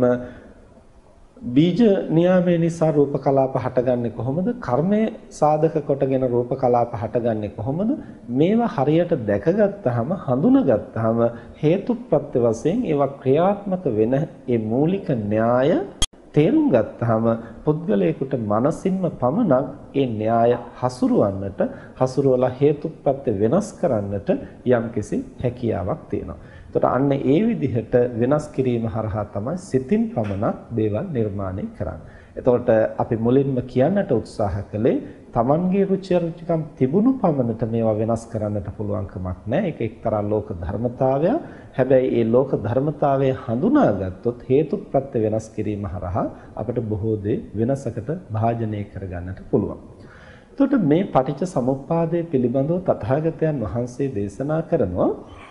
බීජ නියාමයේ නිසා රූප කලාප හටගන්නේ කොහොමද? කර්මයේ සාධක කොටගෙන රූප කලාප හටගන්නේ කොහොමද? මේවා හරියට දැකගත්තාම, හඳුනාගත්තාම හේතුප්‍රත්‍ය වශයෙන් ඒවා ක්‍රියාත්මක වෙන ඒ මූලික න්‍යාය තේරුම් ගත්තාම පුද්ගලයාට මනසින්ම පමණක් ඒ න්‍යාය හසුරවන්නට, හසුරවලා හේතුප්‍රත්‍ය වෙනස් කරන්නට යම්කිසි හැකියාවක් තියෙනවා. එතකොට අන්න ඒ විදිහට වෙනස් කිරීම හරහා තමයි සිතින් පමණක් දේවල් නිර්මාණය කරන්නේ. එතකොට අපි මුලින්ම කියන්නට උත්සාහ කළේ Tamanගේ රුචි අරුචිකම් තිබුණු පමණට මේවා වෙනස් කරන්නට පුළුවන් කමක් නැහැ. ඒක එක්තරා ලෝක ධර්මතාවයක්. හැබැයි ඒ ලෝක ධර්මතාවය හඳුනාගත්තොත් හේතුප්‍රත්‍ය වෙනස් කිරීම හරහා අපිට බොහෝ දේ වෙනසකට භාජනය කරගන්නට පුළුවන්. එතකොට මේ පටිච්ච සමුප්පාදය පිළිබඳව තථාගතයන් වහන්සේ දේශනා කරනවා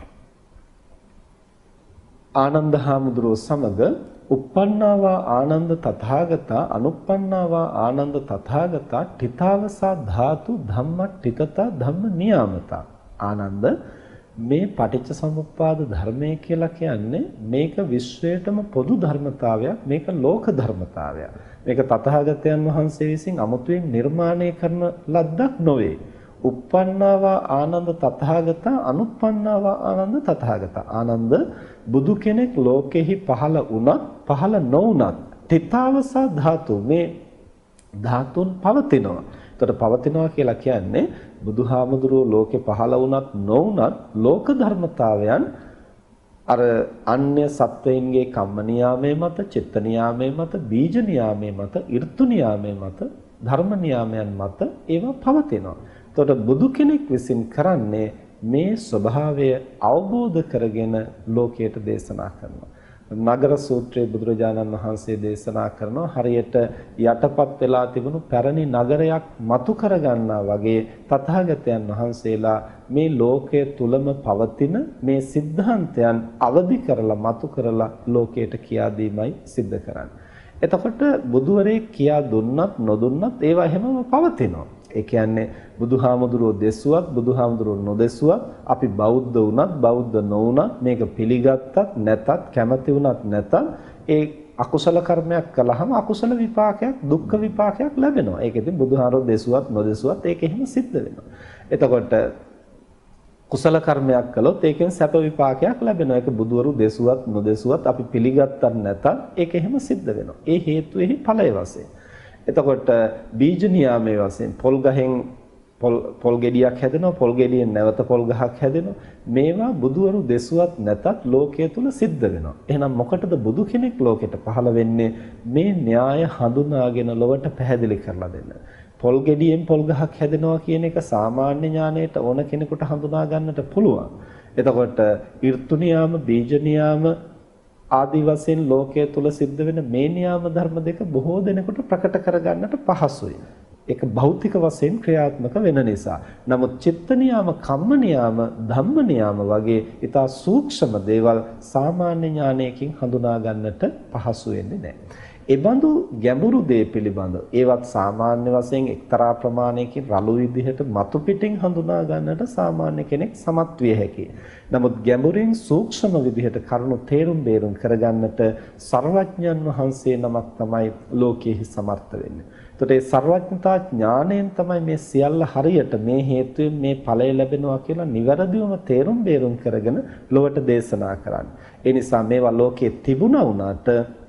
ආනන්ද හාමුදුරුවෝ සමග uppannāvā ānanda tathāgatā anuppannāvā ānanda tathāgatā ඨිතාවසා ධාතු ධම්ම ඨිතතා ධම්ම නියාමතා. ආනන්ද මේ පටිච්ච සමුප්පාද ධර්මය කියලා කියන්නේ මේක විශ්වයටම පොදු ධර්මතාවයක්, මේක ලෝක ධර්මතාවයක්. මේක තථාගතයන් වහන්සේ විසින් අමුතුවෙන් නිර්මාණය කරන ලද්දක් නොවේ. uppannāvā ānanda tathāgatā anuppannāvā ānanda tathāgatā. Ananda බුදු කෙනෙක් ලෝකෙහි පහළ වුණත් පහළ නොවුණත් තිතාවසා ධාතු මේ ධාතුන් පවතිනවා. එතකොට පවතිනවා කියලා කියන්නේ බුදුහාමුදුරුවෝ ලෝකෙ පහළ වුණත් නොවුණත් ලෝක ධර්මතාවයන් අර අන්‍ය සත්වයින්ගේ කම්ම නියාමයේ මත, චිත්ත නියාමයේ මත, බීජ නියාමයේ මත, ඍතු නියාමයේ මත, ධර්ම නියාමයන් මත ඒවා පවතිනවා. එතකොට බුදු කෙනෙක් විසින් කරන්නේ මේ ස්වභාවය අවබෝධ කරගෙන ලෝකයට දේශනා කරනවා. නගර සූත්‍රයේ බුදුරජාණන් වහන්සේ දේශනා කරනවා හරියට යටපත් වෙලා තිබුණු පැරණි නගරයක් මතු කරගන්නා වගේ තථාගතයන් වහන්සේලා මේ ලෝකයේ තුලම පවතින මේ સિદ્ધාන්තයන් අවදි කරලා මතු කරලා ලෝකයට කියා දීමයි සිද්ධ කරන්නේ. එතකොට බුදුවරේ කියා දුන්නත් නොදුන්නත් ඒවා හැමම පවතිනවා. ඒ කියන්නේ බුදුහාමුදුරුවෝ දෙසුවත් බුදුහාමුදුරුවෝ නොදෙසුවත් අපි බෞද්ධ වුණත් බෞද්ධ නොවුණත් මේක පිළිගත්තත් නැතත් කැමති වුණත් නැතත් ඒ අකුසල කර්මයක් කළාම අකුසල විපාකයක් දුක්ඛ විපාකයක් ලැබෙනවා. ඒක ඉතින් බුදුහාමුදුරුවෝ දෙසුවත් නොදෙසුවත් ඒක එහෙම සිද්ධ වෙනවා. එතකොට කුසල කර්මයක් කළොත් ඒකෙන් සැප විපාකයක් ලැබෙනවා. ඒක බුදුවරු දෙසුවත් නොදෙසුවත් අපි පිළිගත්තත් නැතත් ඒක එහෙම සිද්ධ වෙනවා. ඒ හේතුෙහි ඵලය වශයෙන්. එතකොට බීජ නියාමයේ වශයෙන් පොල් ගහෙන් පොල් ගෙඩියක් හැදෙනවා, පොල් ගෙඩියෙන් නැවත පොල් ගහක් හැදෙනවා. මේවා බුදුවරු දෙසුවත් නැතත් ලෝකයේ තුල සිද්ධ වෙනවා. එහෙනම් මොකටද බුදු කෙනෙක් ලෝකෙට පහළ වෙන්නේ? මේ න්‍යාය හඳුනාගෙන ලොවට පැහැදිලි කරලා දෙන්න. පොල් ගෙඩියෙන් පොල් ගහක් හැදෙනවා කියන එක සාමාන්‍ය ඥාණයට ඕන කෙනෙකුට හඳුනා ගන්නට පුළුවන්. එතකොට ඍතු නියාම, බීජ නියාම ආදි වශයෙන් ලෝකයේ තුල සිද්ධ වෙන මේ නියාම ධර්ම දෙක බොහෝ දෙනෙකුට ප්‍රකට කරගන්නට පහසුයි. ඒක භෞතික වශයෙන් ක්‍රියාත්මක වෙන නිසා. නමුත් චිත්ත නියාම, කම්ම නියාම, ධම්ම නියාම වගේ ඊටා සූක්ෂම දේවල් සාමාන්‍ය ඥානයකින් හඳුනා ගන්නට පහසු වෙන්නේ නැහැ. ඒ බඳු ගැඹුරු දේ පිළිබඳ ඒවත් සාමාන්‍ය වශයෙන් එක්තරා ප්‍රමාණයකින් රළු විදිහට මතු පිටින් හඳුනා ගන්නට සාමාන්‍ය කෙනෙක් සමත් විය හැකියි. නමුත් ගැඹුරින් සූක්ෂම විදිහට කරුණු තේරුම් බේරුම් කරගන්නට සර්වඥයන් වහන්සේ නමක් තමයි ලෝකයේ සමර්ථ වෙන්නේ. එතකොට මේ සර්වඥතා ඥාණයෙන් තමයි මේ සියල්ල හරියට මේ හේතුවෙන් මේ ඵලය ලැබෙනවා කියලා නිවැරදිවම තේරුම් බේරුම් කරගෙන ලොවට දේශනා කරන්නේ. ඒ නිසා මේවා ලෝකයේ තිබුණා වුණාට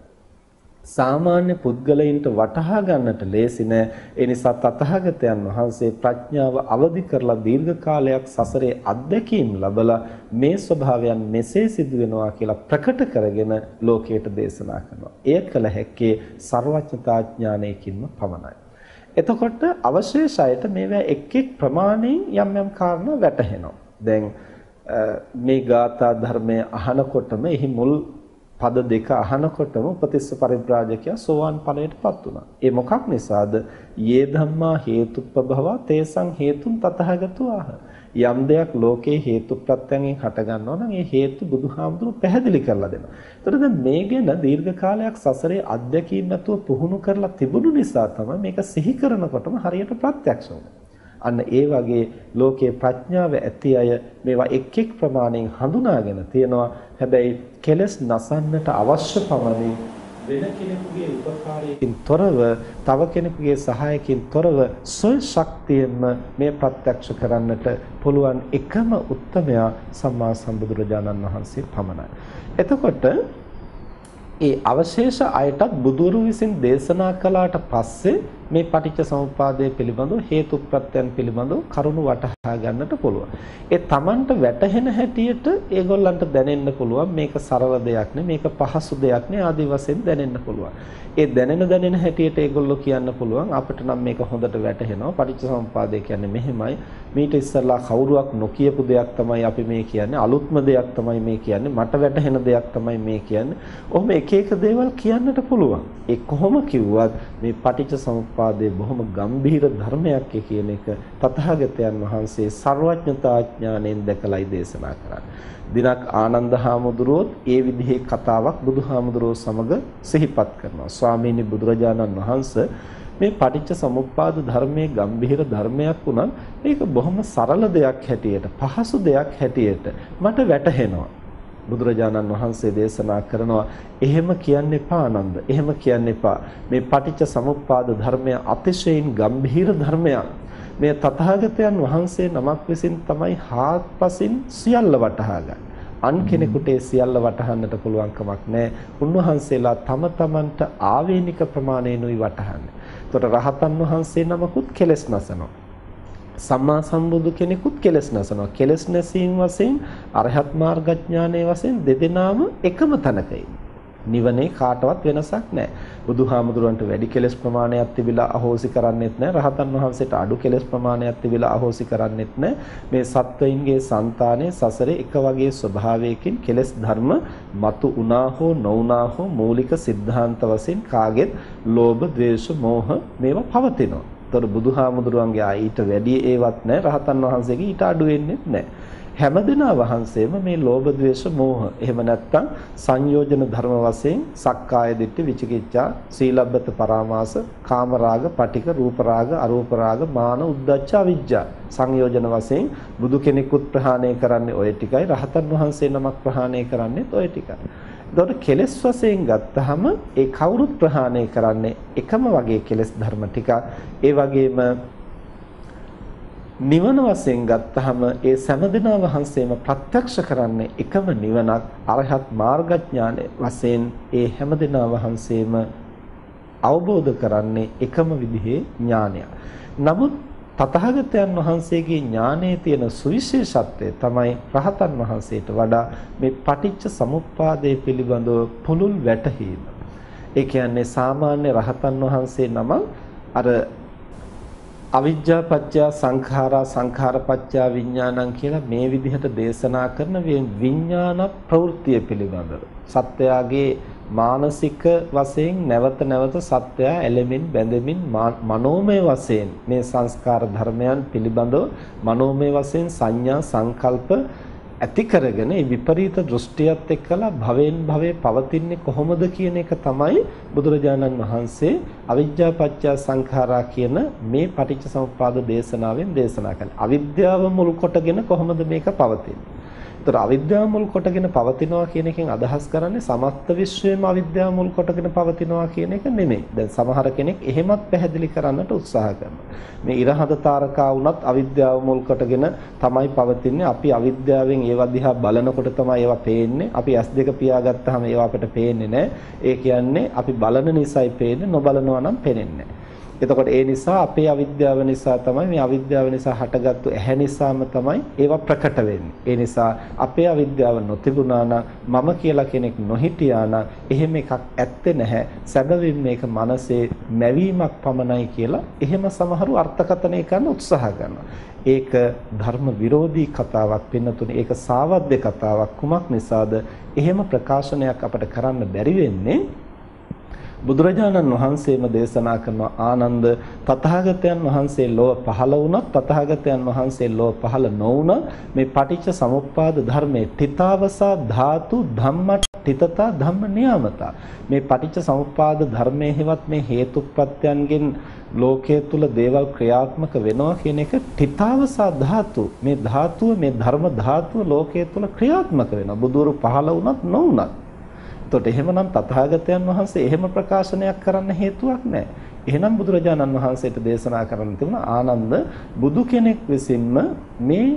සාමාන්‍ය පුද්ගලයින්ට වටහා ගන්නට ලේසි නෑ. ඒ නිසා තථාගතයන් වහන්සේ ප්‍රඥාව අවදි කරලා දීර්ඝ කාලයක් සසරේ අත්දැකීම් ලැබලා මේ ස්වභාවයන් මෙසේ සිදු වෙනවා කියලා ප්‍රකට කරගෙන ලෝකයට දේශනා කරනවා. එය කළ හැක්කේ සර්වඥතා ඥානයකින්ම පමණයි. එතකොට අවශේෂයට මේවා එක් එක් ප්‍රමාණයෙන් යම් යම් කාරණා වැටහෙනවා. දැන් මේ ගාථා ධර්මය අහනකොටම එහි මුල් පද දෙක අහනකොටම උපතිස්ස පරිබ්‍රාජකයා සෝවාන් ඵලයටපත් වුණා. ඒ මොකක් නිසාද? යේ ධම්මා හේතුප්පභවා තේසං හේතුන් තතහගතෝ ආහ. යම් දෙයක් ලෝකේ හේතු ප්‍රත්‍යයෙන් හට ගන්නවා නම් ඒ හේතු බුදුහාමුදුරුවෝ පැහැදිලි කරලා දෙනවා. ඒතර දැන් මේ ගැන දීර්ඝ කාලයක් සසරේ අත්දැකීම් නැතුව පුහුණු කරලා තිබුණු නිසා තමයි මේක සිහි කරනකොටම හරියට ප්‍රත්‍යක්ෂ වුණේ. අන්න ඒ වගේ ලෝකේ ප්‍රඥාව ඇති අය මේවා එක් එක් ප්‍රමාණයෙන් හඳුනාගෙන තියෙනවා. හැබැයි කෙලස් නසන්නට අවශ්‍ය පමණින් වෙන කෙනෙකුගේ උපකාරයකින් තොරව, තව කෙනෙකුගේ සහායකින් තොරව සොය ශක්තියෙන්ම මේ ප්‍රත්‍යක්ෂ කරන්නට පුළුවන් එකම උත්තමයා සම්මා සම්බුදුරජාණන් වහන්සේ පමණයි. එතකොට ඒ අවශේෂ අයටත් බුදුරු විසින් දේශනා කළාට පස්සේ මේ පටිච්ච සමුප්පාදය පිළිබඳව හේතු ප්‍රත්‍යයන් පිළිබඳව කරුණු වටහා ගන්නට පුළුවන්. ඒ Tamanට වැටහෙන හැටියට ඒගොල්ලන්ට දැනෙන්න පුළුවන් මේක සරල දෙයක් නේ, මේක පහසු දෙයක් නේ ආදී වශයෙන් දැනෙන්න පුළුවන්. ඒ දැනෙන හැටියට ඒගොල්ලෝ කියන්න පුළුවන් අපිට නම් මේක හොඳට වැටහෙනවා. පටිච්ච සමුප්පාදය කියන්නේ මෙහෙමයි. මීට ඉස්සෙල්ලා කවුරුවක් නොකියපු දෙයක් තමයි අපි මේ කියන්නේ. අලුත්ම දෙයක් තමයි මේ කියන්නේ. මට වැටහෙන දෙයක් තමයි මේ කියන්නේ. ඔහොම එක එක දේවල් කියන්නට පුළුවන්. ඒ කොහොම කිව්වත් මේ පටිච්ච සමුප්පාදයේ බොහොම ගම්භීර ධර්මයක් කියන එක තථාගතයන් වහන්සේ සර්වඥතා ඥාණයෙන් දැකලායි දේශනා කරන්නේ. දිනක් ආනන්ද හාමුදුරුවෝ ඒ විදිහේ කතාවක් බුදුහාමුදුරුවෝ සමග සිහිපත් කරනවා. ස්වාමීනි බුදුරජාණන් වහන්සේ මේ පටිච්ච සමුප්පාද ධර්මයේ ගම්භීර ධර්මයක් වුණත් මේක බොහොම සරල දෙයක් හැටියට, පහසු දෙයක් හැටියට මට වැටහෙනවා. බුදුරජාණන් වහන්සේ දේශනා කරනවා එහෙම කියන්න එපා ආනන්ද. එහෙම කියන්න එපා. මේ පටිච්ච සමුප්පාද ධර්මය අතිශයින් ගම්භීර ධර්මයක්. මේ තථාගතයන් වහන්සේ නමක් විසින් තමයි හාත්පසින් සියල්ල වටහා ගන්න. අන් කෙනෙකුට ඒ සියල්ල වටහන්නට පුළුවන් කමක් නැහැ. උන්වහන්සේලා තම තමන්ට ආවේනික ප්‍රමාණයනුයි වටහන්නේ. ඒතකොට රහතන් වහන්සේ නමකුත් කෙලෙස් නසනවා. සම්මා සම්බුදු කෙනෙකුත් කෙලෙස් නසනවා. කෙලෙස් නැසීම වශයෙන් අරහත් මාර්ගඥානයේ වශයෙන් දෙදෙනාම එකම තැනක ඉන්නේ. නිවනේ කාටවත් වෙනසක් නැහැ. බුදුහාමුදුරන්ට වැඩි කෙලෙස් ප්‍රමාණයක් තිබිලා අහෝසි කරන්නෙත් නැහැ. රහතන් වහන්සේට අඩු කෙලෙස් ප්‍රමාණයක් තිබිලා අහෝසි කරන්නෙත් නැහැ. මේ සත්වයින්ගේ సంతානයේ සසරේ එක වගේ ස්වභාවයකින් කෙලෙස් ධර්ම මතු උනා හෝ නොඋනා හෝ මූලික સિદ્ધාන්ත වශයෙන් කාගෙත් ලෝභ, ද්වේෂ, මෝහ මේවා පවතිනවා. ඒතර බුදුහාමුදුරන්ගේ ඊට වැඩි ඒවත් නැහැ. රහතන් වහන්සේගේ ඊට අඩු වෙන්නේ නැහැ. හැමදෙනා වහන්සේම මේ ලෝභ, ද්වේෂ, මෝහ එහෙම නැත්නම් සංයෝජන ධර්ම වශයෙන් සක්කාය දිට්ඨි, විචිකිච්ඡා, සීලබ්බත පරාමාස, කාමරාග, පටික, රූපරාග, අරූපරාග, මාන, උද්ධච්ච, අවිජ්ජා සංයෝජන වශයෙන් බුදු කෙනෙකුත් ප්‍රහාණය කරන්නේ ඔය ටිකයි, රහතන් වහන්සේ නමක් ප්‍රහාණය කරන්නේත් ඔය ටිකයි. එතකොට කෙලෙස් වශයෙන් ගත්තහම ඒ කවුරුත් ප්‍රහාණය කරන්නේ එකම වගේ කෙලෙස් ධර්ම ටික. ඒ වගේම නිවන වශයෙන් ගත්තහම ඒ සෑමදෙනා වහන්සේම ප්‍රත්‍යක්ෂ කරන්නේ එකම නිවනක්. අරහත් මාර්ගඥානය වශයෙන් ඒ හැමදෙනා වහන්සේම අවබෝධ කරන්නේ එකම විදිහේ ඥානයක්. නමුත් තථාගතයන් වහන්සේගේ ඥානයේ තියෙන සුවිශේෂත්වය තමයි රහතන් වහන්සේට වඩා මේ පටිච්ච සමුප්පාදයේ පිළිබඳව පුළුල් වැටහීම. ඒ කියන්නේ සාමාන්‍ය රහතන් වහන්සේ නම අර අවිජ්ජා පත්‍ය සංඛාරා සංඛාර පත්‍ය විඥානං කියලා මේ විදිහට දේශනා කරන විඥාන ප්‍රවෘත්තිය පිළිබඳව සත්‍යයේ මානසික වශයෙන් නැවත නැවත සත්‍යය ඇලෙමින් බැඳෙමින් මනෝමය වශයෙන් මේ සංස්කාර ධර්මයන් පිළිබඳව මනෝමය වශයෙන් සංඥා සංකල්ප ඇති කරගෙන මේ විපරීත දෘෂ්ටියත් එක්කලා භවෙන් භවයේ පවතින්නේ කොහොමද කියන එක තමයි බුදුරජාණන් වහන්සේ අවිජ්ජා පත්‍ය සංඛාරා කියන මේ පටිච්චසමුප්පාද දේශනාවෙන් දේශනා කළේ. අවිද්‍යාව මුල් කොටගෙන කොහොමද මේක පවතින්නේ? ඒතර අවිද්‍යාව මුල් කොටගෙන පවතිනවා කියන එකෙන් අදහස් කරන්නේ සමස්ත විශ්වයම අවිද්‍යාව මුල් කොටගෙන පවතිනවා කියන එක නෙමෙයි. දැන් සමහර කෙනෙක් එහෙමත් පැහැදිලි කරන්නට උත්සාහ කරනවා. මේ ඉරහඳ තාරකා වුණත් අවිද්‍යාව මුල් කොටගෙන තමයි පවතින්නේ. අපි අවිද්‍යාවෙන් ඒවා දිහා බලනකොට තමයි ඒවා පේන්නේ. අපි S2 පියාගත්තාම ඒවා අපිට පේන්නේ නැහැ. ඒ කියන්නේ අපි බලන නිසායි පේන්නේ, නොබලනවා නම් පේන්නේ නැහැ. එතකොට ඒ නිසා අපේ අවිද්‍යාව නිසා තමයි මේ අවිද්‍යාව නිසා හටගත්තු ඇහැ නිසාම තමයි ඒවා ප්‍රකට වෙන්නේ. ඒ නිසා අපේ අවිද්‍යාව නොතිබුණා නම් මම කියලා කෙනෙක් නොහිටියා නම් එහෙම එකක් ඇත්තේ නැහැ. සැබවින් මේක මනසේ මැවීමක් පමණයි කියලා එහෙම සමහරු අර්ථකථනය කරන්න උත්සාහ කරනවා. ඒක ධර්ම විරෝධී කතාවක් වෙනතුනේ. ඒක සාවද්‍ය කතාවක්. කුමක් නිසාද එහෙම ප්‍රකාශනයක් අපට කරන්න බැරි වෙන්නේ? බුදුරජාණන් වහන්සේම දේශනා කරන ආනන්ද තථාගතයන් වහන්සේ ලෝව පහළ වුණත් තථාගතයන් වහන්සේ ලෝව පහළ නොවුණ මේ පටිච්ච සමුප්පාද ධර්මයේ තිතාවසා ධාතු ධම්මට තිතතා ධම්ම නියාමතා මේ පටිච්ච සමුප්පාද ධර්මයේ හෙවත් මේ හේතුප්‍රත්‍යයන්ගෙන් ලෝකයේ තුල දේවල් ක්‍රියාත්මක වෙනවා කියන එක තිතාවසා ධාතු මේ ධාතුව මේ ධර්ම ධාතුව ලෝකයේ තුල ක්‍රියාත්මක වෙනවා බුදුරු පහළ වුණත් නොවුණත්. එතකොට එහෙමනම් තථාගතයන් වහන්සේ එහෙම ප්‍රකාශනයක් කරන්න හේතුවක් නැහැ. එහෙනම් බුදුරජාණන් වහන්සේට දේශනා කරන්න තිබුණා ආනන්ද බුදු කෙනෙක් විසින්ම මේ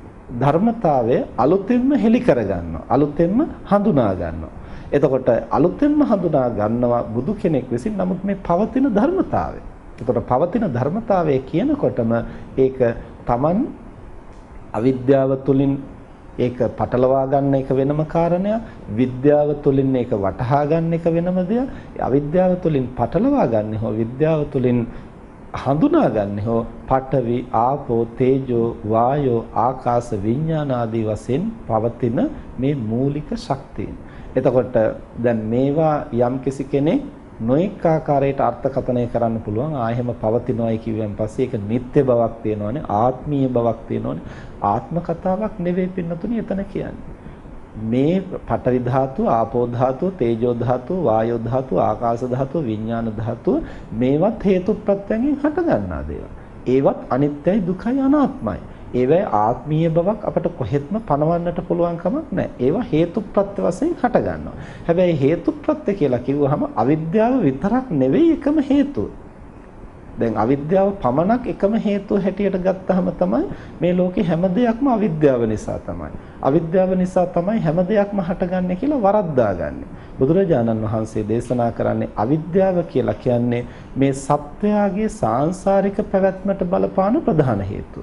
ධර්මතාවය අලුතෙන්ම හෙළි කරගන්නවා. අලුතෙන්ම හඳුනා ගන්නවා. එතකොට අලුතෙන්ම හඳුනා ගන්නවා බුදු කෙනෙක් විසින්. නමුත් මේ පවතින ධර්මතාවය. එතකොට පවතින ධර්මතාවය කියනකොටම ඒක Taman අවිද්‍යාව තුලින් ඒක පටලවා ගන්න එක වෙනම කාරණයක්. විද්‍යාව තුළින් ඒක වටහා ගන්න එක වෙනම දෙයක්. අවිද්‍යාව තුළින් පටලවා ගන්න හෝ විද්‍යාව තුළින් හඳුනා ගන්න හෝ පඨවි, ආපෝ, තේජෝ, වායෝ, ආකාශ, විඥාන ආදී වශයෙන් පවතින මේ මූලික ශක්තියන්. එතකොට දැන් මේවා යම්කිසි කෙනෙක් නොඑක ආකාරයට අර්ථකථනය කරන්න පුළුවන්. ආයෙම පවතිනවායි කියුවෙන් පස්සේ ඒක නිත්‍ය බවක් තියෙනවනේ, ආත්මීය බවක් තියෙනවනේ. ආත්ම කතාවක් නෙවෙයි පින්නතුනි එතන කියන්නේ. මේ පඨවි ධාතුව, ආපෝ ධාතුව, තේජෝ ධාතුව, වායෝ ධාතුව, ආකාශ ධාතුව, විඥාන ධාතුව මේවත් හේතු ප්‍රත්‍යයෙන් හට ගන්නා දේවල්. ඒවත් අනිත්‍යයි, දුකයි, අනාත්මයි. ඒවැ ආත්මීය බවක් අපට කොහෙත්ම පනවන්නට පුළුවන් කමක් නැහැ. ඒවා හේතු ප්‍රත්‍ය වශයෙන් හට ගන්නවා. හැබැයි හේතු ප්‍රත්‍ය කියලා කිව්වහම අවිද්‍යාව විතරක් නෙවෙයි එකම හේතුව. දැන් අවිද්‍යාව පමණක් එකම හේතුව හැටියට ගත්තහම තමයි මේ ලෝකේ හැම දෙයක්ම අවිද්‍යාව නිසා තමයි. අවිද්‍යාව නිසා තමයි හැම දෙයක්ම හටගන්නේ කියලා වරද්දාගන්නේ. බුදුරජාණන් වහන්සේ දේශනා කරන්නේ අවිද්‍යාව කියලා කියන්නේ මේ සත්‍යයේ සාංශාරික පැවැත්මට බලපාන ප්‍රධාන හේතුව.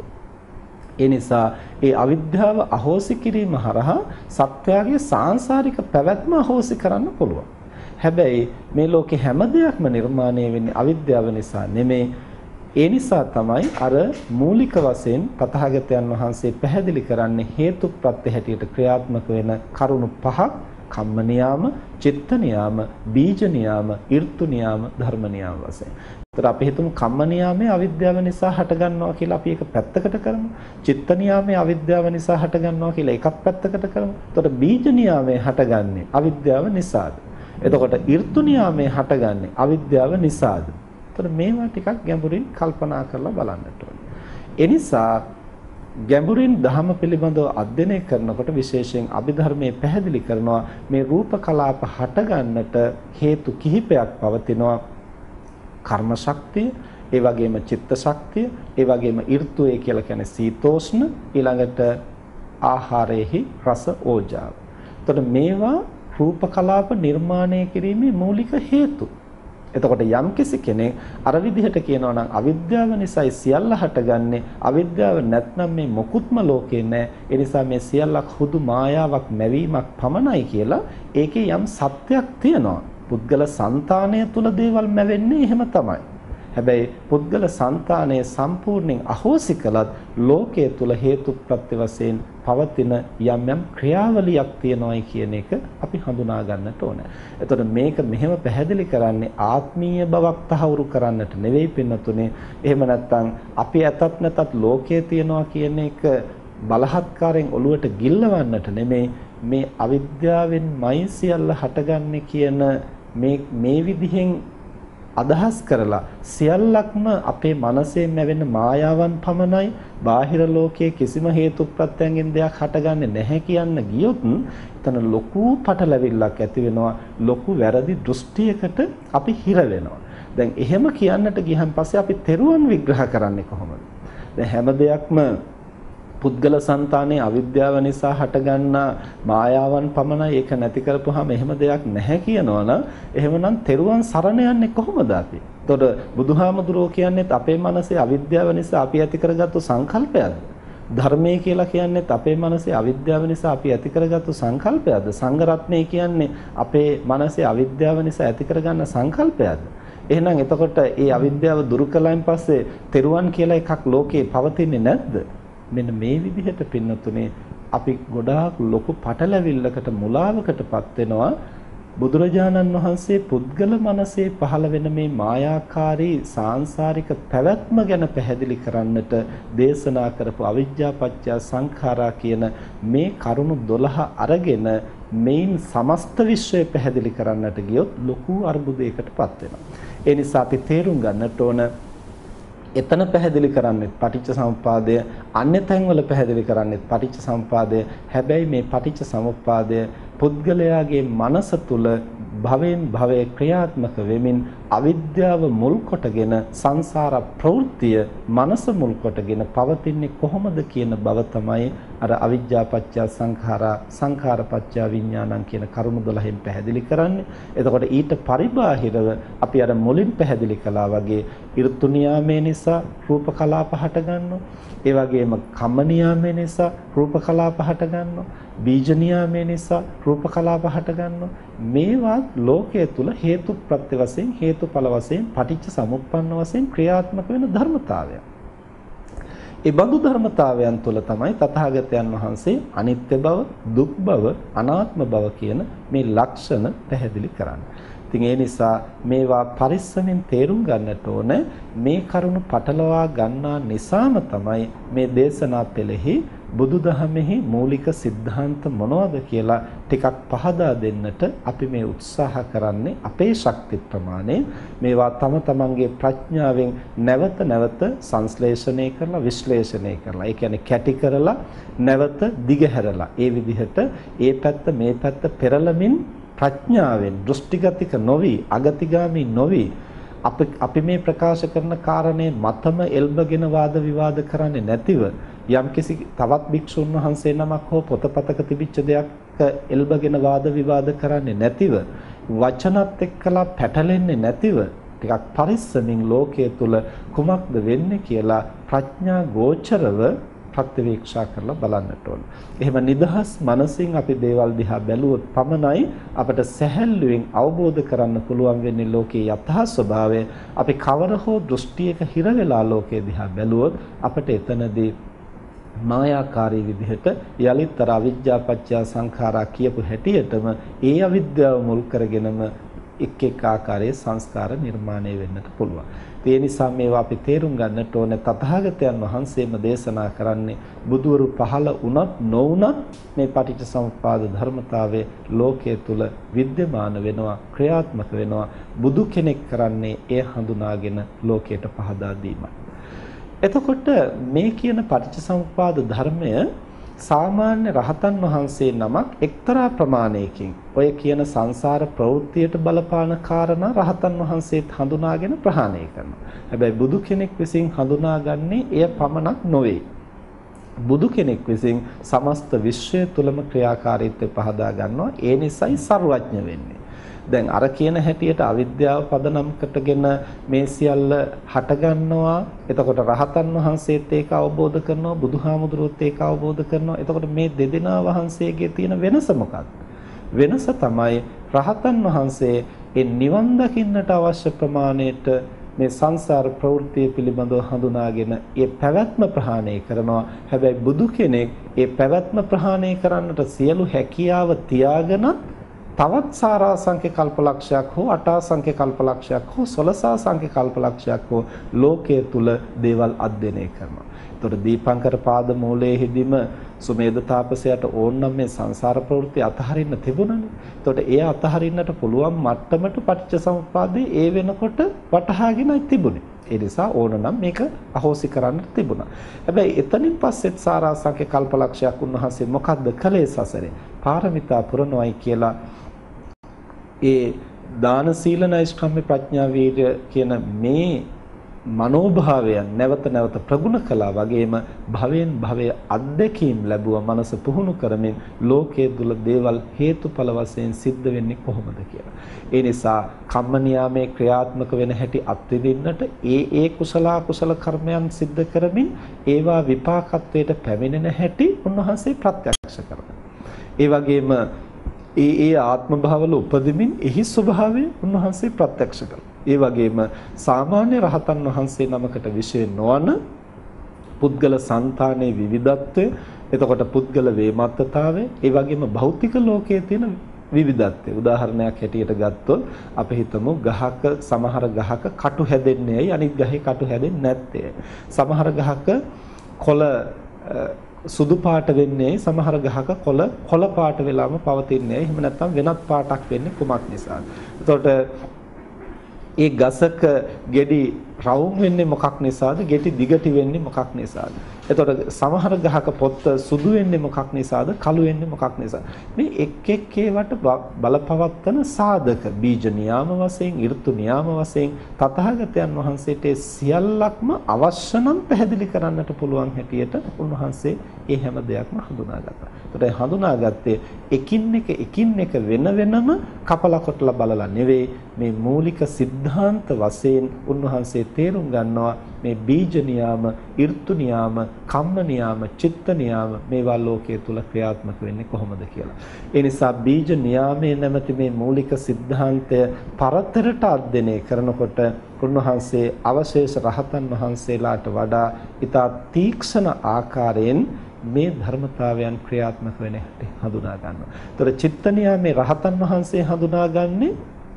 ඒ නිසා ඒ අවිද්‍යාව අහෝසි කිරීම හරහා සත්‍යයේ සාංශාරික පැවැත්ම අහෝසි කරන්න පුළුවන්. හැබැයි මේ ලෝකේ හැම දෙයක්ම නිර්මාණය වෙන්නේ අවිද්‍යාව නිසා නෙමෙයි. ඒ නිසා තමයි අර මූලික වශයෙන් තථාගතයන් වහන්සේ පැහැදිලි කරන්නේ හේතු ප්‍රත්‍ය හැටියට ක්‍රියාත්මක වෙන කරුණු පහක්: කම්ම නියාම, චිත්ත නියාම, බීජ නියාම, ඍතු නියාම, ධර්ම නියාම වශයෙන්. ඒතර අපි හිතමු කම්ම නියාමයේ අවිද්‍යාව නිසා හටගන්නවා කියලා අපි ඒක පැත්තකට කරමු. චිත්ත නියාමයේ අවිද්‍යාව නිසා හටගන්නවා කියලා එකක් පැත්තකට කරමු. එතකොට බීජ නියාමයේ හටගන්නේ අවිද්‍යාව නිසාද? එතකොට ඍතු නියාමයේ හටගන්නේ අවිද්‍යාව නිසාද? එතකොට මේවා ටිකක් ගැඹුරින් කල්පනා කරලා බලන්නට ඕනේ. ඒ නිසා ගැඹුරින් ධර්ම පිළිබඳව අධ්‍යයනය කරනකොට විශේෂයෙන් අභිධර්මයේ පැහැදිලි කරනවා මේ රූප කලාප හටගන්නට හේතු කිහිපයක් පවතිනවා. කර්ම ශක්තිය, ඒ වගේම චිත්ත ශක්තිය, ඒ වගේම ඍතුය කියලා කියන්නේ සීතෝෂ්ණ, ඊළඟට ආහාරයේහි රස ඕජාව. එතකොට මේවා රූප කලාප නිර්මාණය කිරීමේ මූලික හේතු. එතකොට යම්කිසි කෙනෙක් අර විදිහට කියනවා නම් අවිද්‍යාව නිසායි සියල්ල හටගන්නේ, අවිද්‍යාව නැත්නම් මේ මොකුත්ම ලෝකේ නැහැ, ඒ නිසා මේ සියල්ලක් හුදු මායාවක්, මැවීමක් පමණයි කියලා ඒකේ යම් සත්‍යයක් තියෙනවා. පුද්ගල సంతානය තුල දේවල් මැවෙන්නේ එහෙම තමයි. හැබැයි පුද්ගල సంతානය සම්පූර්ණයෙන් අහෝසි කළත් ලෝකයේ තුල හේතුප්‍රත්‍ය වශයෙන් පවතින යම් යම් ක්‍රියාවලියක් තියෙනවායි කියන එක අපි හඳුනා ගන්නට ඕන. එතකොට මේක මෙහෙම පැහැදිලි කරන්නේ ආත්මීය බවක් තහවුරු කරන්නට නෙවෙයි පින්නතුනේ. එහෙම නැත්නම් අපි ඇතත් නැතත් ලෝකයේ තියනවා කියන එක බලහත්කාරයෙන් ඔළුවට ගිල්ලවන්නට නෙමෙයි. මේ අවිද්‍යාවෙන්මයි සියල්ල හටගන්නේ කියන මේ විදිහෙන් අදහස් කරලා සියල්ලක්ම අපේ මනසේ නැවෙන මායාවන් පමණයි, බාහිර ලෝකයේ කිසිම හේතු ප්‍රත්‍යයෙන් දෙයක් හටගන්නේ නැහැ කියන්න ගියොත් එතන ලොකු පටලැවිල්ලක් ඇති වෙනවා. ලොකු වැරදි දෘෂ්ටියකට අපි හිර වෙනවා. දැන් එහෙම කියන්නට ගියහන් පස්සේ අපි තෙරුවන් විග්‍රහ කරන්නේ කොහොමද? දැන් හැම දෙයක්ම පුද්ගල సంతානේ අවිද්‍යාව නිසා හටගන්නා මායාවන් පමණයි, ඒක නැති කරපුවාම එහෙම දෙයක් නැහැ කියනවනම් එහෙමනම් තෙරුවන් සරණ යන්නේ කොහොමද අපි? එතකොට බුදුහාමුදුරුවෝ කියන්නේත් අපේ මනසේ අවිද්‍යාව නිසා අපි ඇති කරගත්තු සංකල්පයක්ද? ධර්මයේ කියලා කියන්නේත් අපේ මනසේ අවිද්‍යාව නිසා අපි ඇති කරගත්තු සංකල්පයක්ද? සංඝ රත්නය කියන්නේ අපේ මනසේ අවිද්‍යාව නිසා ඇති කරගන්න සංකල්පයක්ද? එහෙනම් එතකොට ඒ අවිද්‍යාව දුරු කළායින් පස්සේ තෙරුවන් කියලා එකක් ලෝකේ පවතින්නේ නැද්ද? මෙන්න මේ විදිහට පින්නතුනේ අපි ගොඩාක් ලොකු පටලැවිල්ලකට මුලාවකටපත් වෙනවා. බුදුරජාණන් වහන්සේ පුද්ගල මනසේ පහළ වෙන මේ මායාකාරී සාංශාරික පැවැත්ම ගැන පැහැදිලි කරන්නට දේශනා කරපු අවිජ්ජා පත්‍ය සංඛාරා කියන මේ කරුණු 12 අරගෙන මේන් සමස්ත විශ්වය පැහැදිලි කරන්නට ගියොත් ලොකු අර්බුදයකටපත් වෙනවා. ඒ නිසා අපි තේරුම් ගන්නට ඕන එතන පැහැදිලි කරන්නේ පටිච්ච සමුප්පාදය, අන්‍ය තැන්වල පැහැදිලි කරන්නේ පටිච්ච සමුප්පාදය. හැබැයි මේ පටිච්ච සමුප්පාදය පුද්ගලයාගේ මනස තුල භවෙන් භවයේ ක්‍රියාත්මක වෙමින් අවිද්‍යාව මුල් කොටගෙන සංසාර ප්‍රවෘත්තිය මනස මුල් කොටගෙන පවතින්නේ කොහොමද කියන බව තමයි අර අවිජ්ජා පත්‍ය සංඛාරා, සංඛාර පත්‍ය විඥානං කියන කරුණු 12න් පැහැදිලි කරන්නේ. එතකොට ඊට පරිබාහිරව අපි අර මුලින් පැහැදිලි කළා වගේ ඍතු නියාමයේ නිසා රූප කලාප හට ගන්නවා. ඒ වගේම කම්ම නියාමයේ නිසා රූප කලාප හට ගන්නවා. බීජ නියාමයේ නිසා රූප කලාප හට ගන්නවා. මේවා ලෝකයේ තුල හේතු ප්‍රත්‍ය වශයෙන්, හේතුඵල වශයෙන්, පටිච්ච සමුප්පන්න වශයෙන් ක්‍රියාත්මක වෙන ධර්මතාවය. ඒ බඳු ධර්මතාවයන් තුළ තමයි තථාගතයන් වහන්සේ අනිත්‍ය බව, දුක් බව, අනාත්ම බව කියන මේ ලක්ෂණ පැහැදිලි කරන්නේ. ඉතින් ඒ නිසා මේවා පරිස්සමෙන් තේරුම් ගන්නට ඕන. මේ කරුණු පටලවා ගන්නා නිසාම තමයි මේ දේශනා පෙළෙහි බුදුදහමෙහි මූලික સિદ્ધාන්ත මොනවද කියලා ටිකක් පහදා දෙන්නට අපි මේ උත්සාහ කරන්නේ. අපේ ශක්ති ප්‍රමාණය මේවා තම තමන්ගේ ප්‍රඥාවෙන් නැවත නැවත සංශ්ලේෂණය කරලා විශ්ලේෂණය කරලා, ඒ කියන්නේ කැටි කරලා නැවත දිගහැරලා, ඒ විදිහට ඒ පැත්ත මේ පැත්ත පෙරලමින් ප්‍රඥාවෙන් දෘෂ්ටිගතික නොවි, අගතිගාමී නොවි අපි මේ ප්‍රකාශ කරන කාරණේ මතම එල්බගෙන වාද විවාද කරන්නේ නැතිව, යම්කිසි තවත් භික්ෂුන් වහන්සේ නමක් හෝ පොතපතක තිබිච්ච දෙයක් එල්බගෙන වාද විවාද කරන්නේ නැතිව, වචනත් එක්කලා පැටලෙන්නේ නැතිව ටිකක් පරිස්සමින් ලෝකයේ තුල කුමක්ද වෙන්නේ කියලා ප්‍රඥා ගෝචරව ප්‍රත්‍යවේක්ෂා කරලා බලන්නට ඕන. එහෙම නිදහස් මනසින් අපි දේවල් දිහා බැලුවොත් පමණයි අපට සැහැල්ලුවෙන් අවබෝධ කරන්න පුළුවන් වෙන්නේ ලෝකයේ යථා ස්වභාවය. අපි කවර හෝ දෘෂ්ටියක හිර වෙලා ලෝකයේ දිහා බැලුවොත් අපට එතනදී මායාකාරී විදිහට යලිත් අර අවිජ්ජා පත්‍ය සංඛාරා කියපු හැටියටම ඒ අවිද්‍යාව මුල් කරගෙනම එක් එක් ආකාරයේ සංස්කාර නිර්මාණය වෙන්නට පුළුවන්. ඒ නිසා මේවා අපි තේරුම් ගන්නට ඕනේ. තථාගතයන් වහන්සේම දේශනා කරන්නේ බුදුවරු පහළ වුණත් නොවුණත් මේ පටිච්චසමුප්පාද ධර්මතාවයේ ලෝකයේ තුල विद्यमान වෙනවා, ක්‍රියාත්මක වෙනවා. බුදු කෙනෙක් කරන්නේ එය හඳුනාගෙන ලෝකයට පහදා දීමයි. එතකොට මේ කියන පටිච්චසමුප්පාද ධර්මය සාමාන්‍ය රහතන් වහන්සේ නමක් එක්තරා ප්‍රමාණයකින් ඔය කියන සංසාර ප්‍රවෘත්තියට බලපාන කාරණා රහතන් වහන්සේත් හඳුනාගෙන ප්‍රහාණය කරනවා. හැබැයි බුදු කෙනෙක් විසින් හඳුනාගන්නේ එය පමණක් නොවේ. බුදු කෙනෙක් විසින් සමස්ත විශ්වය තුලම ක්‍රියාකාරීත්වය පහදා ගන්නවා. ඒ නිසායි සර්වඥ වෙන්නේ. දැන් අර කියන හැටියට අවිද්‍යාව පදනම් කොටගෙන මේ සියල්ල හට ගන්නවා. එතකොට රහතන් වහන්සේත් ඒක අවබෝධ කරනවා, බුදුහාමුදුරුවෝත් ඒක අවබෝධ කරනවා. එතකොට මේ දෙදෙනා වහන්සේගේ තියෙන වෙනස මොකක්ද? වෙනස තමයි රහතන් වහන්සේ ඒ නිවන් දකින්නට අවශ්‍ය ප්‍රමාණයට මේ සංසාර ප්‍රවෘත්තිය පිළිබඳව හඳුනාගෙන ඒ පැවැත්ම ප්‍රහාණය කරනවා. හැබැයි බුදු කෙනෙක් ඒ පැවැත්ම ප්‍රහාණය කරන්නට සියලු හැකියාව තියාගෙන තවත් සාරාංශක කල්පලක්ෂයක් හෝ අටාසංඛ්‍ය කල්පලක්ෂයක් හෝ 16 කල්පලක්ෂයක් හෝ ලෝකයේ තුල දේවල් අධ්‍යයනය කරනවා. ඒතකොට දීපංකර පාද මූලයේදීම සුමේද තාපසයාට ඕනනම් මේ සංසාර ප්‍රවෘත්ති අතහරින්න තිබුණානේ. ඒතකොට ඒ අතහරින්නට පුළුවන් මට්ටමට පටිච්චසමුප්පාදේ ඒ වෙනකොට වටහාගෙනයි තිබුණේ. ඒ නිසා ඕනනම් මේක අහෝසි කරන්න තිබුණා. හැබැයි එතනින් පස්සෙත් සාරාංශක කල්පලක්ෂයක් උන්වහන්සේ මොකද්ද කළේ සසරේ? පාරමිතා පුරනොයි කියලා ඒ දාන සීල නෛෂ්ක්‍රම්‍ය ප්‍රඥා වීර්ය කියන මේ මනෝභාවයන් නැවත නැවත ප්‍රගුණ කළා වගේම භවෙන් භවය අත්දැකීම් ලැබුවා. මනස පුහුණු කරමින් ලෝකයේ දුල දේවල් හේතුඵල වශයෙන් සිද්ධ වෙන්නේ කොහොමද කියලා. ඒ නිසා කම්ම නියාමයේ ක්‍රියාත්මක වෙන හැටි අත්විඳින්නට ඒ කුසල අකුසල කර්මයන් සිද්ධ කරමින් ඒවා විපාකත්වයට පැමිණෙන හැටි උන්වහන්සේ ප්‍රත්‍යක්ෂ කරනවා. ඒ වගේම ඒ ආත්ම භාවවල උපදෙමින් එහි ස්වභාවය උන්වහන්සේ ප්‍රත්‍යක්ෂ කළා. ඒ වගේම සාමාන්‍ය රහතන් වහන්සේ නමකට විශේෂ නොවන පුද්ගල సంతානයේ විවිධත්වය, එතකොට පුද්ගල වේමත්තතාවය, ඒ වගේම භෞතික ලෝකයේ තියෙන විවිධත්වය. උදාහරණයක් හැටියට ගත්තොත් අපි හිතමු ගහක සමහර ගහක කටු හැදෙන්නේයි අනිත් ගහේ කටු හැදෙන්නේ නැත්තේ. සමහර ගහක කොළ සුදු පාට වෙන්නේ සමහර ගහක කොළ පාට වෙලාම පවතින්නේ. එහෙම නැත්නම් වෙනත් පාටක් වෙන්නේ කුමක් නිසාද? එතකොට ඒ ගසක ගෙඩි රවුම් වෙන්නේ මොකක් නිසාද? ගෙඩි දිගටි වෙන්නේ මොකක් නිසාද? එතකොට සමහර ගහක පොත්ත සුදු වෙන්නේ මොකක් නිසාද? කළු වෙන්නේ මොකක් නිසාද? මේ එක් එක් ඒවට බලපවත්තන සාධක බීජ නියාම වශයෙන්, ඍතු නියාම වශයෙන් තථාගතයන් වහන්සේට සියල්ලක්ම අවශ්‍ය නම් පැහැදිලි කරන්නට පුළුවන් හැටියට උන්වහන්සේ ඒ හැම දෙයක්ම හඳුනාගත්තා. ඒකට හඳුනාගත්තේ එකින් එක වෙන වෙනම කපලා කොටලා බලලා නෙවෙයි, මේ මූලික સિદ્ધාන්ත වශයෙන් උන්වහන්සේ තේරුම් ගන්නවා මේ බීජ නියාම, ඍතු නියාම, කම්ම නියාම, චිත්ත නියාම මේවා ලෝකයේ තුල ක්‍රියාත්මක වෙන්නේ කොහොමද කියලා. ඒ නිසා බීජ නියාමයේ නැමැති මේ මූලික સિદ્ધාන්තය පරතරට අධ්‍යයනය කරනකොට උන්වහන්සේ අවශේෂ රහතන් වහන්සේලාට වඩා ඉතා තීක්ෂණ ආකාරයෙන් මේ ධර්මතාවයන් ක්‍රියාත්මක වෙන හැටි හඳුනා ගන්නවා. ඒතර චිත්ත නියාමයේ රහතන් වහන්සේ හඳුනාගන්නේ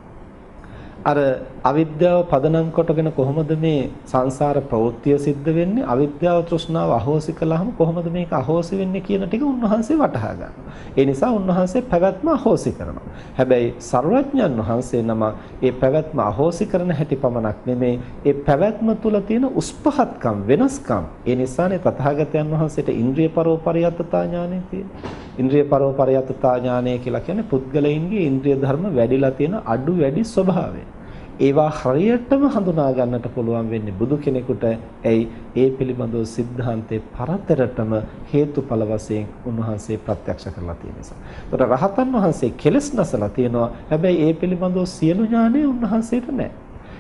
අර අවිද්‍යාව පදනම් කොටගෙන කොහොමද මේ සංසාර ප්‍රවෘත්තිය සිද්ධ වෙන්නේ, අවිද්‍යාව තෘෂ්ණාව අහෝසි කළාම කොහොමද මේක අහෝසි වෙන්නේ කියන ටික උන්වහන්සේ වටහා ගන්නවා. ඒ නිසා උන්වහන්සේ පැවැත්ම අහෝසි කරනවා. හැබැයි සර්වඥයන් වහන්සේ නම ඒ පැවැත්ම අහෝසි කරන හැටි පමණක් නෙමෙයි, ඒ පැවැත්ම තුල තියෙන උස්පහත්කම්, වෙනස්කම්. ඒ නිසානේ තථාගතයන් වහන්සේට ඉන්ද්‍රිය පරෝපරියත්තතා ඥානෙ තියෙන්නේ. ඉන්ද්‍රිය පරෝපරියත්තතා ඥානය කියලා කියන්නේ පුද්ගලයන්ගේ ඉන්ද්‍රිය ධර්ම වැඩිලා තියෙන අඩු වැඩි ස්වභාවය. ඒවා හරියටම හඳුනා ගන්නට පුළුවන් වෙන්නේ බුදු කෙනෙකුට. ඇයි? ඒ පිළිබඳව સિદ્ધාන්තේ පරතරටම හේතුඵල වශයෙන් උන්වහන්සේ ප්‍රත්‍යක්ෂ කරලා තියෙන නිසා. ඒතර රහතන් වහන්සේ කෙලස් නැසලා තියෙනවා. හැබැයි ඒ පිළිබඳව සියලු ඥානය උන්වහන්සේට නැහැ.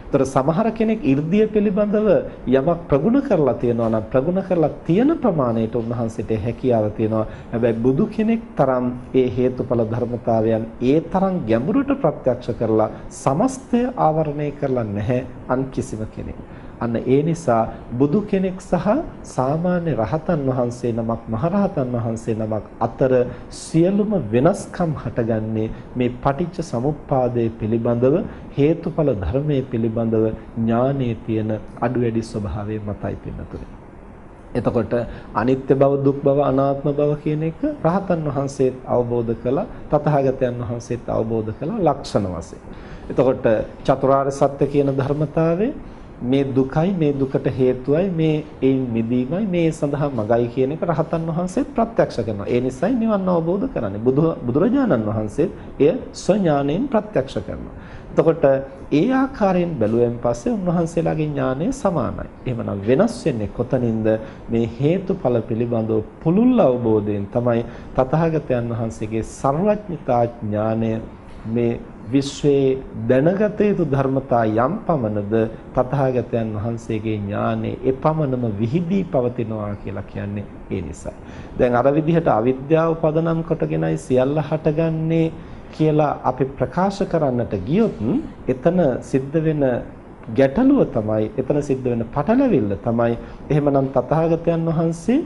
ඒතර සමහර කෙනෙක් 이르දිය පිළිබඳව යමක් ප්‍රගුණ කරලා තියෙනවා නම් ප්‍රගුණ කරලා තියෙන ප්‍රමාණයට උන්වහන්සේට හැකියාව තියෙනවා. හැබැයි බුදු කෙනෙක් තරම් ඒ හේතුඵල ධර්මතාවයන් ඒ තරම් ගැඹුරට ප්‍රත්‍යක්ෂ කරලා සමස්තය ආවරණය කරලා නැහැ අන් කිසිම කෙනෙක්. අන්න ඒ නිසා බුදු කෙනෙක් සහ සාමාන්‍ය රහතන් වහන්සේ නමක් මහරහතන් වහන්සේ නමක් අතර සියලුම වෙනස්කම් හටගන්නේ මේ පටිච්ච සමුප්පාදයේ පිළිබඳව හේතුඵල ධර්මයේ පිළිබඳව ඥානයේ තියෙන අඩු වැඩි ස්වභාවය මතයි පින්නතුනේ. එතකොට අනිත්‍ය බව, දුක් බව, අනාත්ම බව කියන එක රහතන් වහන්සේත් අවබෝධ කළා, තථාගතයන් වහන්සේත් අවබෝධ කළා ලක්ෂණ වශයෙන්. එතකොට චතුරාර්ය සත්‍ය කියන ධර්මතාවය මේ දුකයි, මේ දුකට හේතුවයි, මේ ඒන් මිදීමයි, මේ සඳහා මගයි කියන එක රහතන් වහන්සේත් ප්‍රත්‍යක්ෂ කරනවා. ඒ නිසායි නිවන් අවබෝධ කරන්නේ. බුදුරජාණන් වහන්සේත් එය ස්වඥාණයෙන් ප්‍රත්‍යක්ෂ කරනවා. එතකොට ඒ ආකාරයෙන් බැලුවෙන් පස්සේ උන්වහන්සේලාගේ ඥානය සමානයි. එහෙමනම් වෙනස් වෙන්නේ කොතනින්ද? මේ හේතුඵල පිළිබඳව පුළුල් අවබෝධයෙන් තමයි තථාගතයන් වහන්සේගේ සර්වඥතා ඥානය මේ විශ්වයේ දැනගත යුතු ධර්මතා යම් පමණද තථාගතයන් වහන්සේගේ ඥානෙ එපමණම විහිදී පවතිනවා කියලා කියන්නේ ඒ නිසයි. දැන් අර විදිහට අවිද්‍යාව පදනම් කොටගෙනයි සියල්ල හටගන්නේ කියලා අපි ප්‍රකාශ කරන්නට ගියොත් එතන සිද්ධ වෙන ගැටලුව තමයි, එතන සිද්ධ වෙන පටලැවිල්ල තමයි එහෙමනම් තථාගතයන් වහන්සේ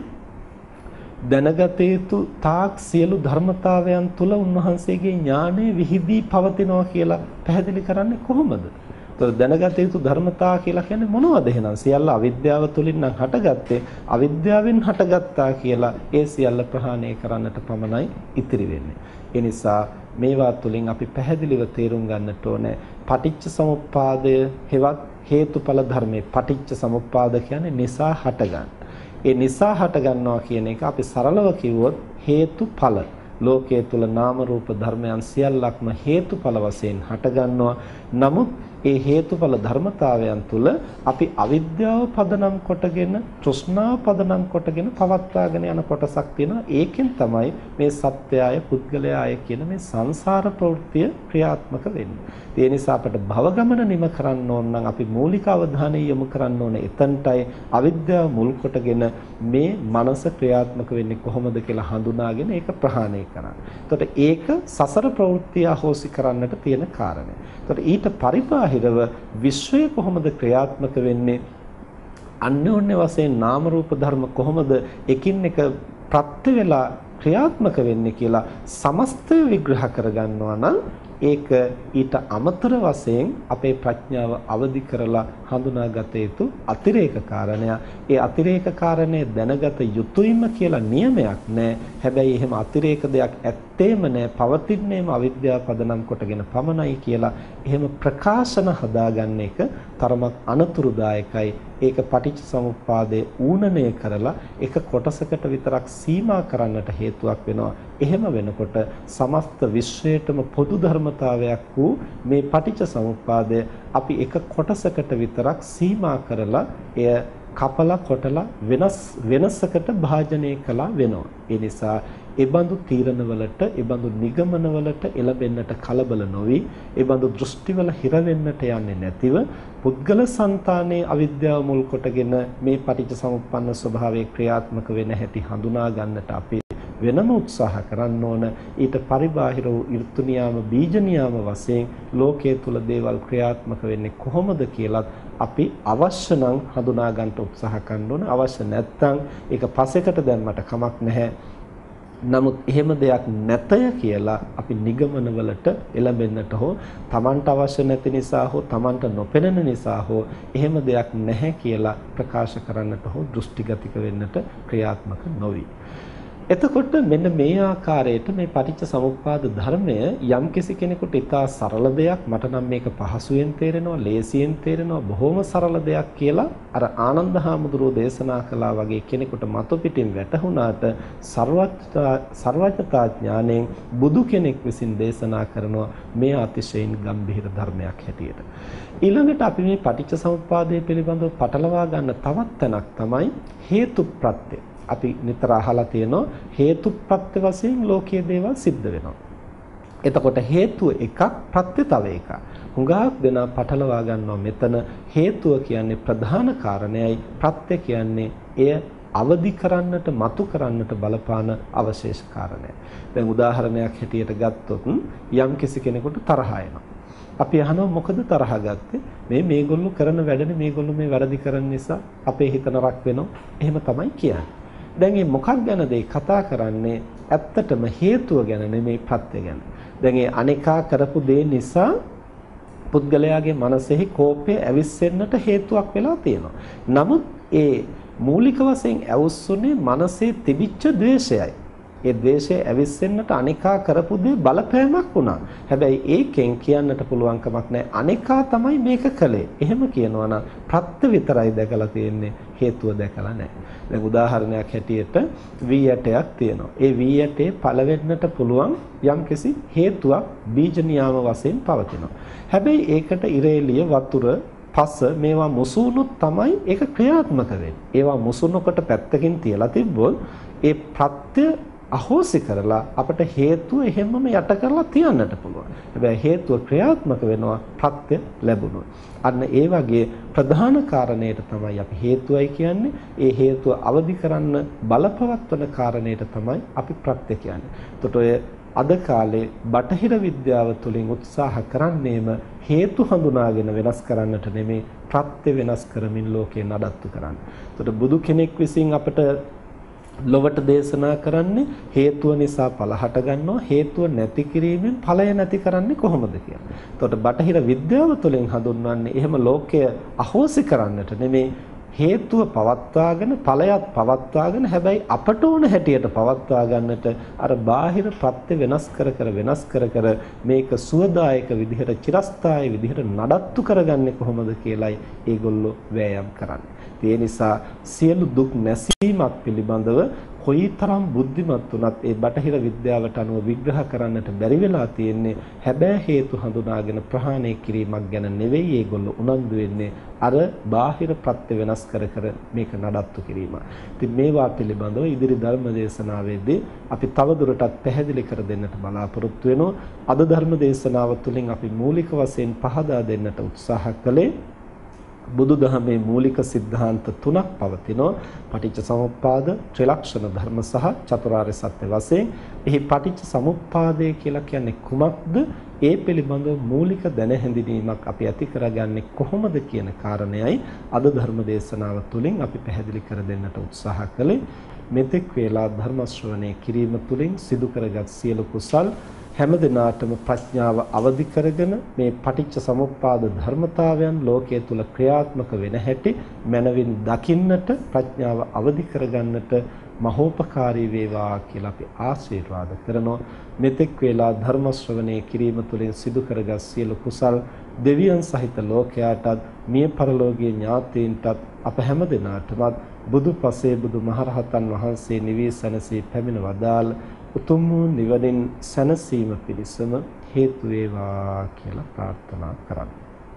දැනගත යුතු තාක් සියලු ධර්මතාවයන් තුල උන්වහන්සේගේ ඥානය විහිදී පවතිනවා කියලා පැහැදිලි කරන්නේ කොහොමද? ඒතර දැනගත යුතු ධර්මතා කියලා කියන්නේ මොනවද එහෙනම්? සියල්ල අවිද්‍යාව තුලින් නම් හටගත්තේ, අවිද්‍යාවෙන් හටගත්තා කියලා ඒ සියල්ල ප්‍රහාණය කරන්නට පමණයි ඉතිරි වෙන්නේ. ඒ නිසා මේවා තුලින් අපි පැහැදිලිව තේරුම් ගන්නට ඕනේ පටිච්ච සමුප්පාදය හෙවත් හේතුඵල ධර්මයේ. පටිච්ච සමුප්පාද කියන්නේ නිසා හටගන්න. ඒ නිසා හට ගන්නවා කියන එක අපි සරලව කිව්වොත් හේතුඵල. ලෝකයේ තුල නාම රූප ධර්මයන් සියල්ලක්ම හේතුඵල වශයෙන් හට ගන්නවා. නමුත් ඒ හේතුඵල ධර්මතාවයන් තුල අපි අවිද්‍යාව පදනම් කොටගෙන, තෘෂ්ණාව පදනම් කොටගෙන පවත්වාගෙන යන කොටසක් තියෙනවා. ඒකෙන් තමයි මේ සත්‍යය, පුද්ගලයාය කියන මේ සංසාර ප්‍රවෘත්තිය ක්‍රියාත්මක වෙන්නේ. ඒ නිසා අපට භව ගමන නිම කරන්න ඕන නම් අපි මූලික අවධානය යොමු කරන්න ඕනේ එතනටයි. අවිද්‍යාව මුල් කොටගෙන මේ මනස ක්‍රියාත්මක වෙන්නේ කොහොමද කියලා හඳුනාගෙන ඒක ප්‍රහාණය කරන්න. එතකොට ඒක සසර ප්‍රවෘත්තිය අහෝසි කරන්නට තියෙන කාරණය. එතකොට ඊට පරිබාහිරව විශ්වය කොහොමද ක්‍රියාත්මක වෙන්නේ? අන්‍යෝන්‍ය වශයෙන් නාම රූප ධර්ම කොහොමද එකින් එක ප්‍රත්‍ය වෙලා ක්‍රියාත්මක වෙන්නේ කියලා සමස්තය විග්‍රහ කරගන්නවා නම් ඒක ඊට අමතර වශයෙන් අපේ ප්‍රඥාව අවදි කරලා හඳුනාගත යුතු අතිරේක කාරණයක්. ඒ අතිරේක කාරණය දැනගත යුතුයම කියලා නියමයක් නැහැ. හැබැයි එහෙම අතිරේක දෙයක් ඇත්තේම නැහැ. පවතින්නේම අවිද්‍යාව පදනම් කොටගෙන පමණයි කියලා එහෙම ප්‍රකාශන හදාගන්න එක තරමක් අනතුරුදායකයි. ඒක පටිච්ච සමුප්පාදයේ ඌනණය කරලා එක කොටසකට විතරක් සීමා කරන්නට හේතුවක් වෙනවා. එහෙම වෙනකොට සමස්ත විශ්වයටම පොදු ධර්මතාවයක් වූ මේ පටිච්ච සමුප්පාදය අපි එක කොටසකට විතරක් සීමා කරලා එය කපලා කොටලා වෙනසකට භාජනය කළා වෙනවා. ඒ නිසා ඒබඳු තීරණවලට, ඒබඳු නිගමනවලට එළඹෙන්නට කලබල නොවි, ඒබඳු දෘෂ්ටිවල හිර වෙන්නට යන්නේ නැතිව පුද්ගල సంతානයේ අවිද්‍යාව මුල් කොටගෙන මේ පටිච්චසමුප්පන්න ස්වභාවයේ ක්‍රියාත්මක වෙන හැටි හඳුනා ගන්නට අපි වෙනම උත්සාහ කරන්න ඕන. ඊට පරිබාහිර වූ ඍතු නියාම, බීජ නියාම වශයෙන් ලෝකයේ තුල දේවල් ක්‍රියාත්මක වෙන්නේ කොහොමද කියලාත් අපි අවශ්‍ය නම් හඳුනා ගන්නට උත්සාහ කරන්න ඕන. අවශ්‍ය නැත්නම් ඒක පසෙකට දැම්මට කමක් නැහැ. නමුත් එහෙම දෙයක් නැතය කියලා අපි නිගමනවලට එළඹෙන්නට හෝ Tamanට අවශ්‍ය නැති නිසා හෝ Tamanට නොපෙනෙන නිසා හෝ එහෙම දෙයක් නැහැ කියලා ප්‍රකාශ කරන්නට හෝ දෘෂ්ටිගතික වෙන්නට ක්‍රියාත්මක නොවි. එතකොට මෙන්න මේ ආකාරයට මේ පටිච්ච සමුප්පාද ධර්මය යම්කිසි කෙනෙකුට ඉතා සරල දෙයක්, මට නම් මේක පහසුවෙන් තේරෙනවා, ලේසියෙන් තේරෙනවා, බොහොම සරල දෙයක් කියලා අර ආනන්ද හාමුදුරුවෝ දේශනා කළා වගේ කෙනෙකුට මතු පිටින් වැටහුණාට සර්වඥතා ඥාණයෙන් බුදු කෙනෙක් විසින් දේශනා කරනවා මේ අතිශයින් ගැඹීර ධර්මයක් හැටියට. ඊළඟට අපි මේ පටිච්ච සමුප්පාදය පිළිබඳව පටලවා ගන්න තවත් තැනක් තමයි හේතුප්‍රත්‍ය. අපි නිතර අහලා තියෙනවා හේතුප්‍රත්‍ය වශයෙන් ලෝකයේ දේවල් සිද්ධ වෙනවා. එතකොට හේතුව එකක් ප්‍රත්‍ය තව එකක්. හුඟක් දෙනා පටලවා ගන්නවා මෙතන හේතුව කියන්නේ ප්‍රධාන කාරණයයි ප්‍රත්‍ය කියන්නේ එය අවදි කරන්නට මතු කරන්නට බලපාන අවශේෂ කාරණය. දැන් උදාහරණයක් හැටියට ගත්තොත් යම් කිසි කෙනෙකුට තරහ එනවා. අපි අහනවා මොකද තරහ ගත්තේ? මේගොල්ලෝ කරන වැඩනේ මේගොල්ලෝ මේ වැරදි කරන නිසා අපේ හිත නරක වෙනවා. එහෙම තමයි කියන්නේ. දැන් මේ මොකක් ගැනද කතා කරන්නේ? ඇත්තටම හේතුව ගැන නෙමෙයි ප්‍රත්‍ය ගැන. දැන් මේ අනිකා කරපු දේ නිසා පුද්ගලයාගේ මනසෙහි කෝපය ඇවිස්සෙන්නට හේතුවක් වෙලා තියෙනවා. නමුත් ඒ මූලික වශයෙන් ඇවුස්සුනේ මනසේ තිබිච්ච ද්වේෂයයි. ඒ ද්වේෂය ඇවිස්සෙන්නට අනිකා කරපු දේ බලපෑමක් වුණා. හැබැයි ඒකෙන් කියන්නට පුළුවන් කමක් නැහැ අනිකා තමයි මේක කළේ. එහෙම කියනවා නම් ප්‍රත්‍ය විතරයි දැකලා තියෙන්නේ හේතුව දැකලා නැහැ. දැන් උදාහරණයක් හැටියට වී ඇටයක් තියෙනවා. ඒ වී ඇටේ පළවෙන්නට පුළුවන් යම්කිසි හේතුවක් බීජ නියාම වශයෙන් පවතිනවා. හැබැයි ඒකට ඉරේලිය වතුර පස මේවා මුසුනොත් තමයි ඒක ක්‍රියාත්මක වෙන්නේ. ඒවා මුසුනකොට පැත්තකින් තියලා තිබ්බොත් ඒ ප්‍රත්‍ය අහෝසි කරලා අපට හේතුව එහෙමම යට කරලා තියන්නට පුළුවන්. හැබැයි හේතුව ක්‍රියාත්මක වෙනවා ප්‍රත්‍ය ලැබුණොත්. අන්න ඒ වගේ ප්‍රධාන කාරණයට තමයි අපි හේතුවයි කියන්නේ. ඒ හේතුව අවදි කරන්න බලපවත්වන කාරණයට තමයි අපි ප්‍රත්‍ය කියන්නේ. එතකොට ඔය අද කාලේ බටහිර විද්‍යාව තුළින් උත්සාහ කරන්නේම හේතු හඳුනාගෙන වෙනස් කරන්නට නෙමෙයි ප්‍රත්‍ය වෙනස් කරමින් ලෝකේ නඩත්තු කරන්න. එතකොට බුදු කෙනෙක් විසින් අපට ලොවට දේශනා කරන්නේ හේතුව නිසා ඵල හට ගන්නවා හේතුව නැති කිරීමෙන් ඵලය නැති කරන්නේ කොහොමද කියලා. එතකොට බටහිර විද්‍යාව තුළින් හඳුන්වන්නේ එහෙම ලෝකය අහෝසි කරන්නට නෙමෙයි හේතුව පවත්වාගෙන ඵලයත් පවත්වාගෙන හැබැයි අපට ඕන හැටියට පවත්වා ගන්නට අර බාහිර ප්‍රත්‍ය වෙනස් කර මේක සුවදායක විදිහට චිරස්ථායි විදිහට නඩත්තු කරගන්නේ කොහොමද කියලායි ඒගොල්ලෝ වෑයම් කරන්නේ. ඒ නිසා සියලු දුක් නැසීමක් පිළිබඳව කොයිතරම් බුද්ධිමත් වුණත් ඒ බටහිර විද්‍යාවට අනුව විග්‍රහ කරන්නට බැරි වෙලා තියෙන්නේ හැබැයි හේතු හඳුනාගෙන ප්‍රහාණය කිරීමක් ගැන නෙවෙයි ඒගොල්ලෝ උනන්දු වෙන්නේ අර බාහිර ප්‍රත්‍ය වෙනස් කර මේක නඩත්තු කිරීම. ඉතින් මේවා පිළිබඳව ඉදිරි ධර්ම දේශනාවේදී අපි තවදුරටත් පැහැදිලි කර දෙන්නට බලාපොරොත්තු වෙනවා. අද ධර්ම දේශනාව තුළින් අපි මූලික වශයෙන් පහදා දෙන්නට උත්සාහ කළේ බුදුදහමේ මූලික સિદ્ધාන්ත තුනක් පවතිනවා. පටිච්ච සමුප්පාද, ත්‍රිලක්ෂණ ධර්ම සහ චතුරාර්ය සත්‍ය වශයෙන්. එහි පටිච්ච සමුප්පාදය කියලා කියන්නේ කුමක්ද? ඒ පිළිබඳව මූලික දැන හැඳිනීමක් අපි ඇති කරගන්නේ කොහොමද කියන කාරණයයි අද ධර්ම දේශනාව තුළින් අපි පැහැදිලි කර දෙන්නට උත්සාහ කළේ. මෙතෙක් වේලා ධර්ම ශ්‍රවණය කිරීම තුළින් සිදු කරගත් සියලු කුසල් හැම දිනාටම ප්‍රඥාව අවදි කරගෙන මේ පටිච්ච සමුප්පාද ධර්මතාවයන් ලෝකයේ තුල ක්‍රියාත්මක වෙන හැටි මනවින් දකින්නට ප්‍රඥාව අවදි කරගන්නට මහෝපකාරී වේවා කියලා අපි ආශිර්වාද කරනවා. මෙතෙක් වේලා ධර්ම ශ්‍රවණය කිරීම තුළින් සිදු කරගත් සියලු කුසල් දෙවියන් සහිත ලෝකයාටත් මිය පරලෝකීය ඥාතීන්ටත් අප හැම දිනාටමත් බුදු පසේ බුදු මහරහතන් වහන්සේ නිවී සැනසී පැමිණ වදාළ උතුම් නිවනින් සැනසීම පිණිසම හේතු වේවා කියලා ප්‍රාර්ථනා කරමි.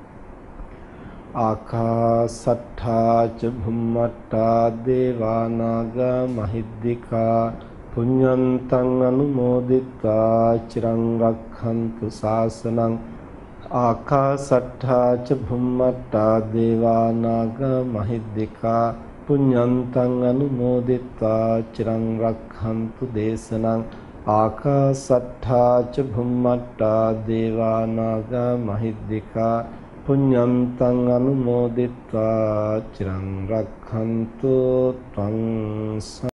ආකාසට්ඨා ච භුම්මට්ඨා දේවා නාග මහිද්దికා පුඤ්ඤන්තං අනුමෝදිත්වා චිරං රක්ඛන්තු ශාසනං. ආකාසට්ඨා ච භුම්මට්ඨා දේවා නාග මහිද්దికා පුඤ්ඤන්තං අනුමෝදිත්වා චිරං රක්ඛන්තු දේශනං. ආකාසට්ඨා ච භුම්මට්ඨා දේවා නාග මහිද්దికා පුඤ්ඤන්තං අනුමෝදිත්වා චිරං රක්ඛන්තු ත්වං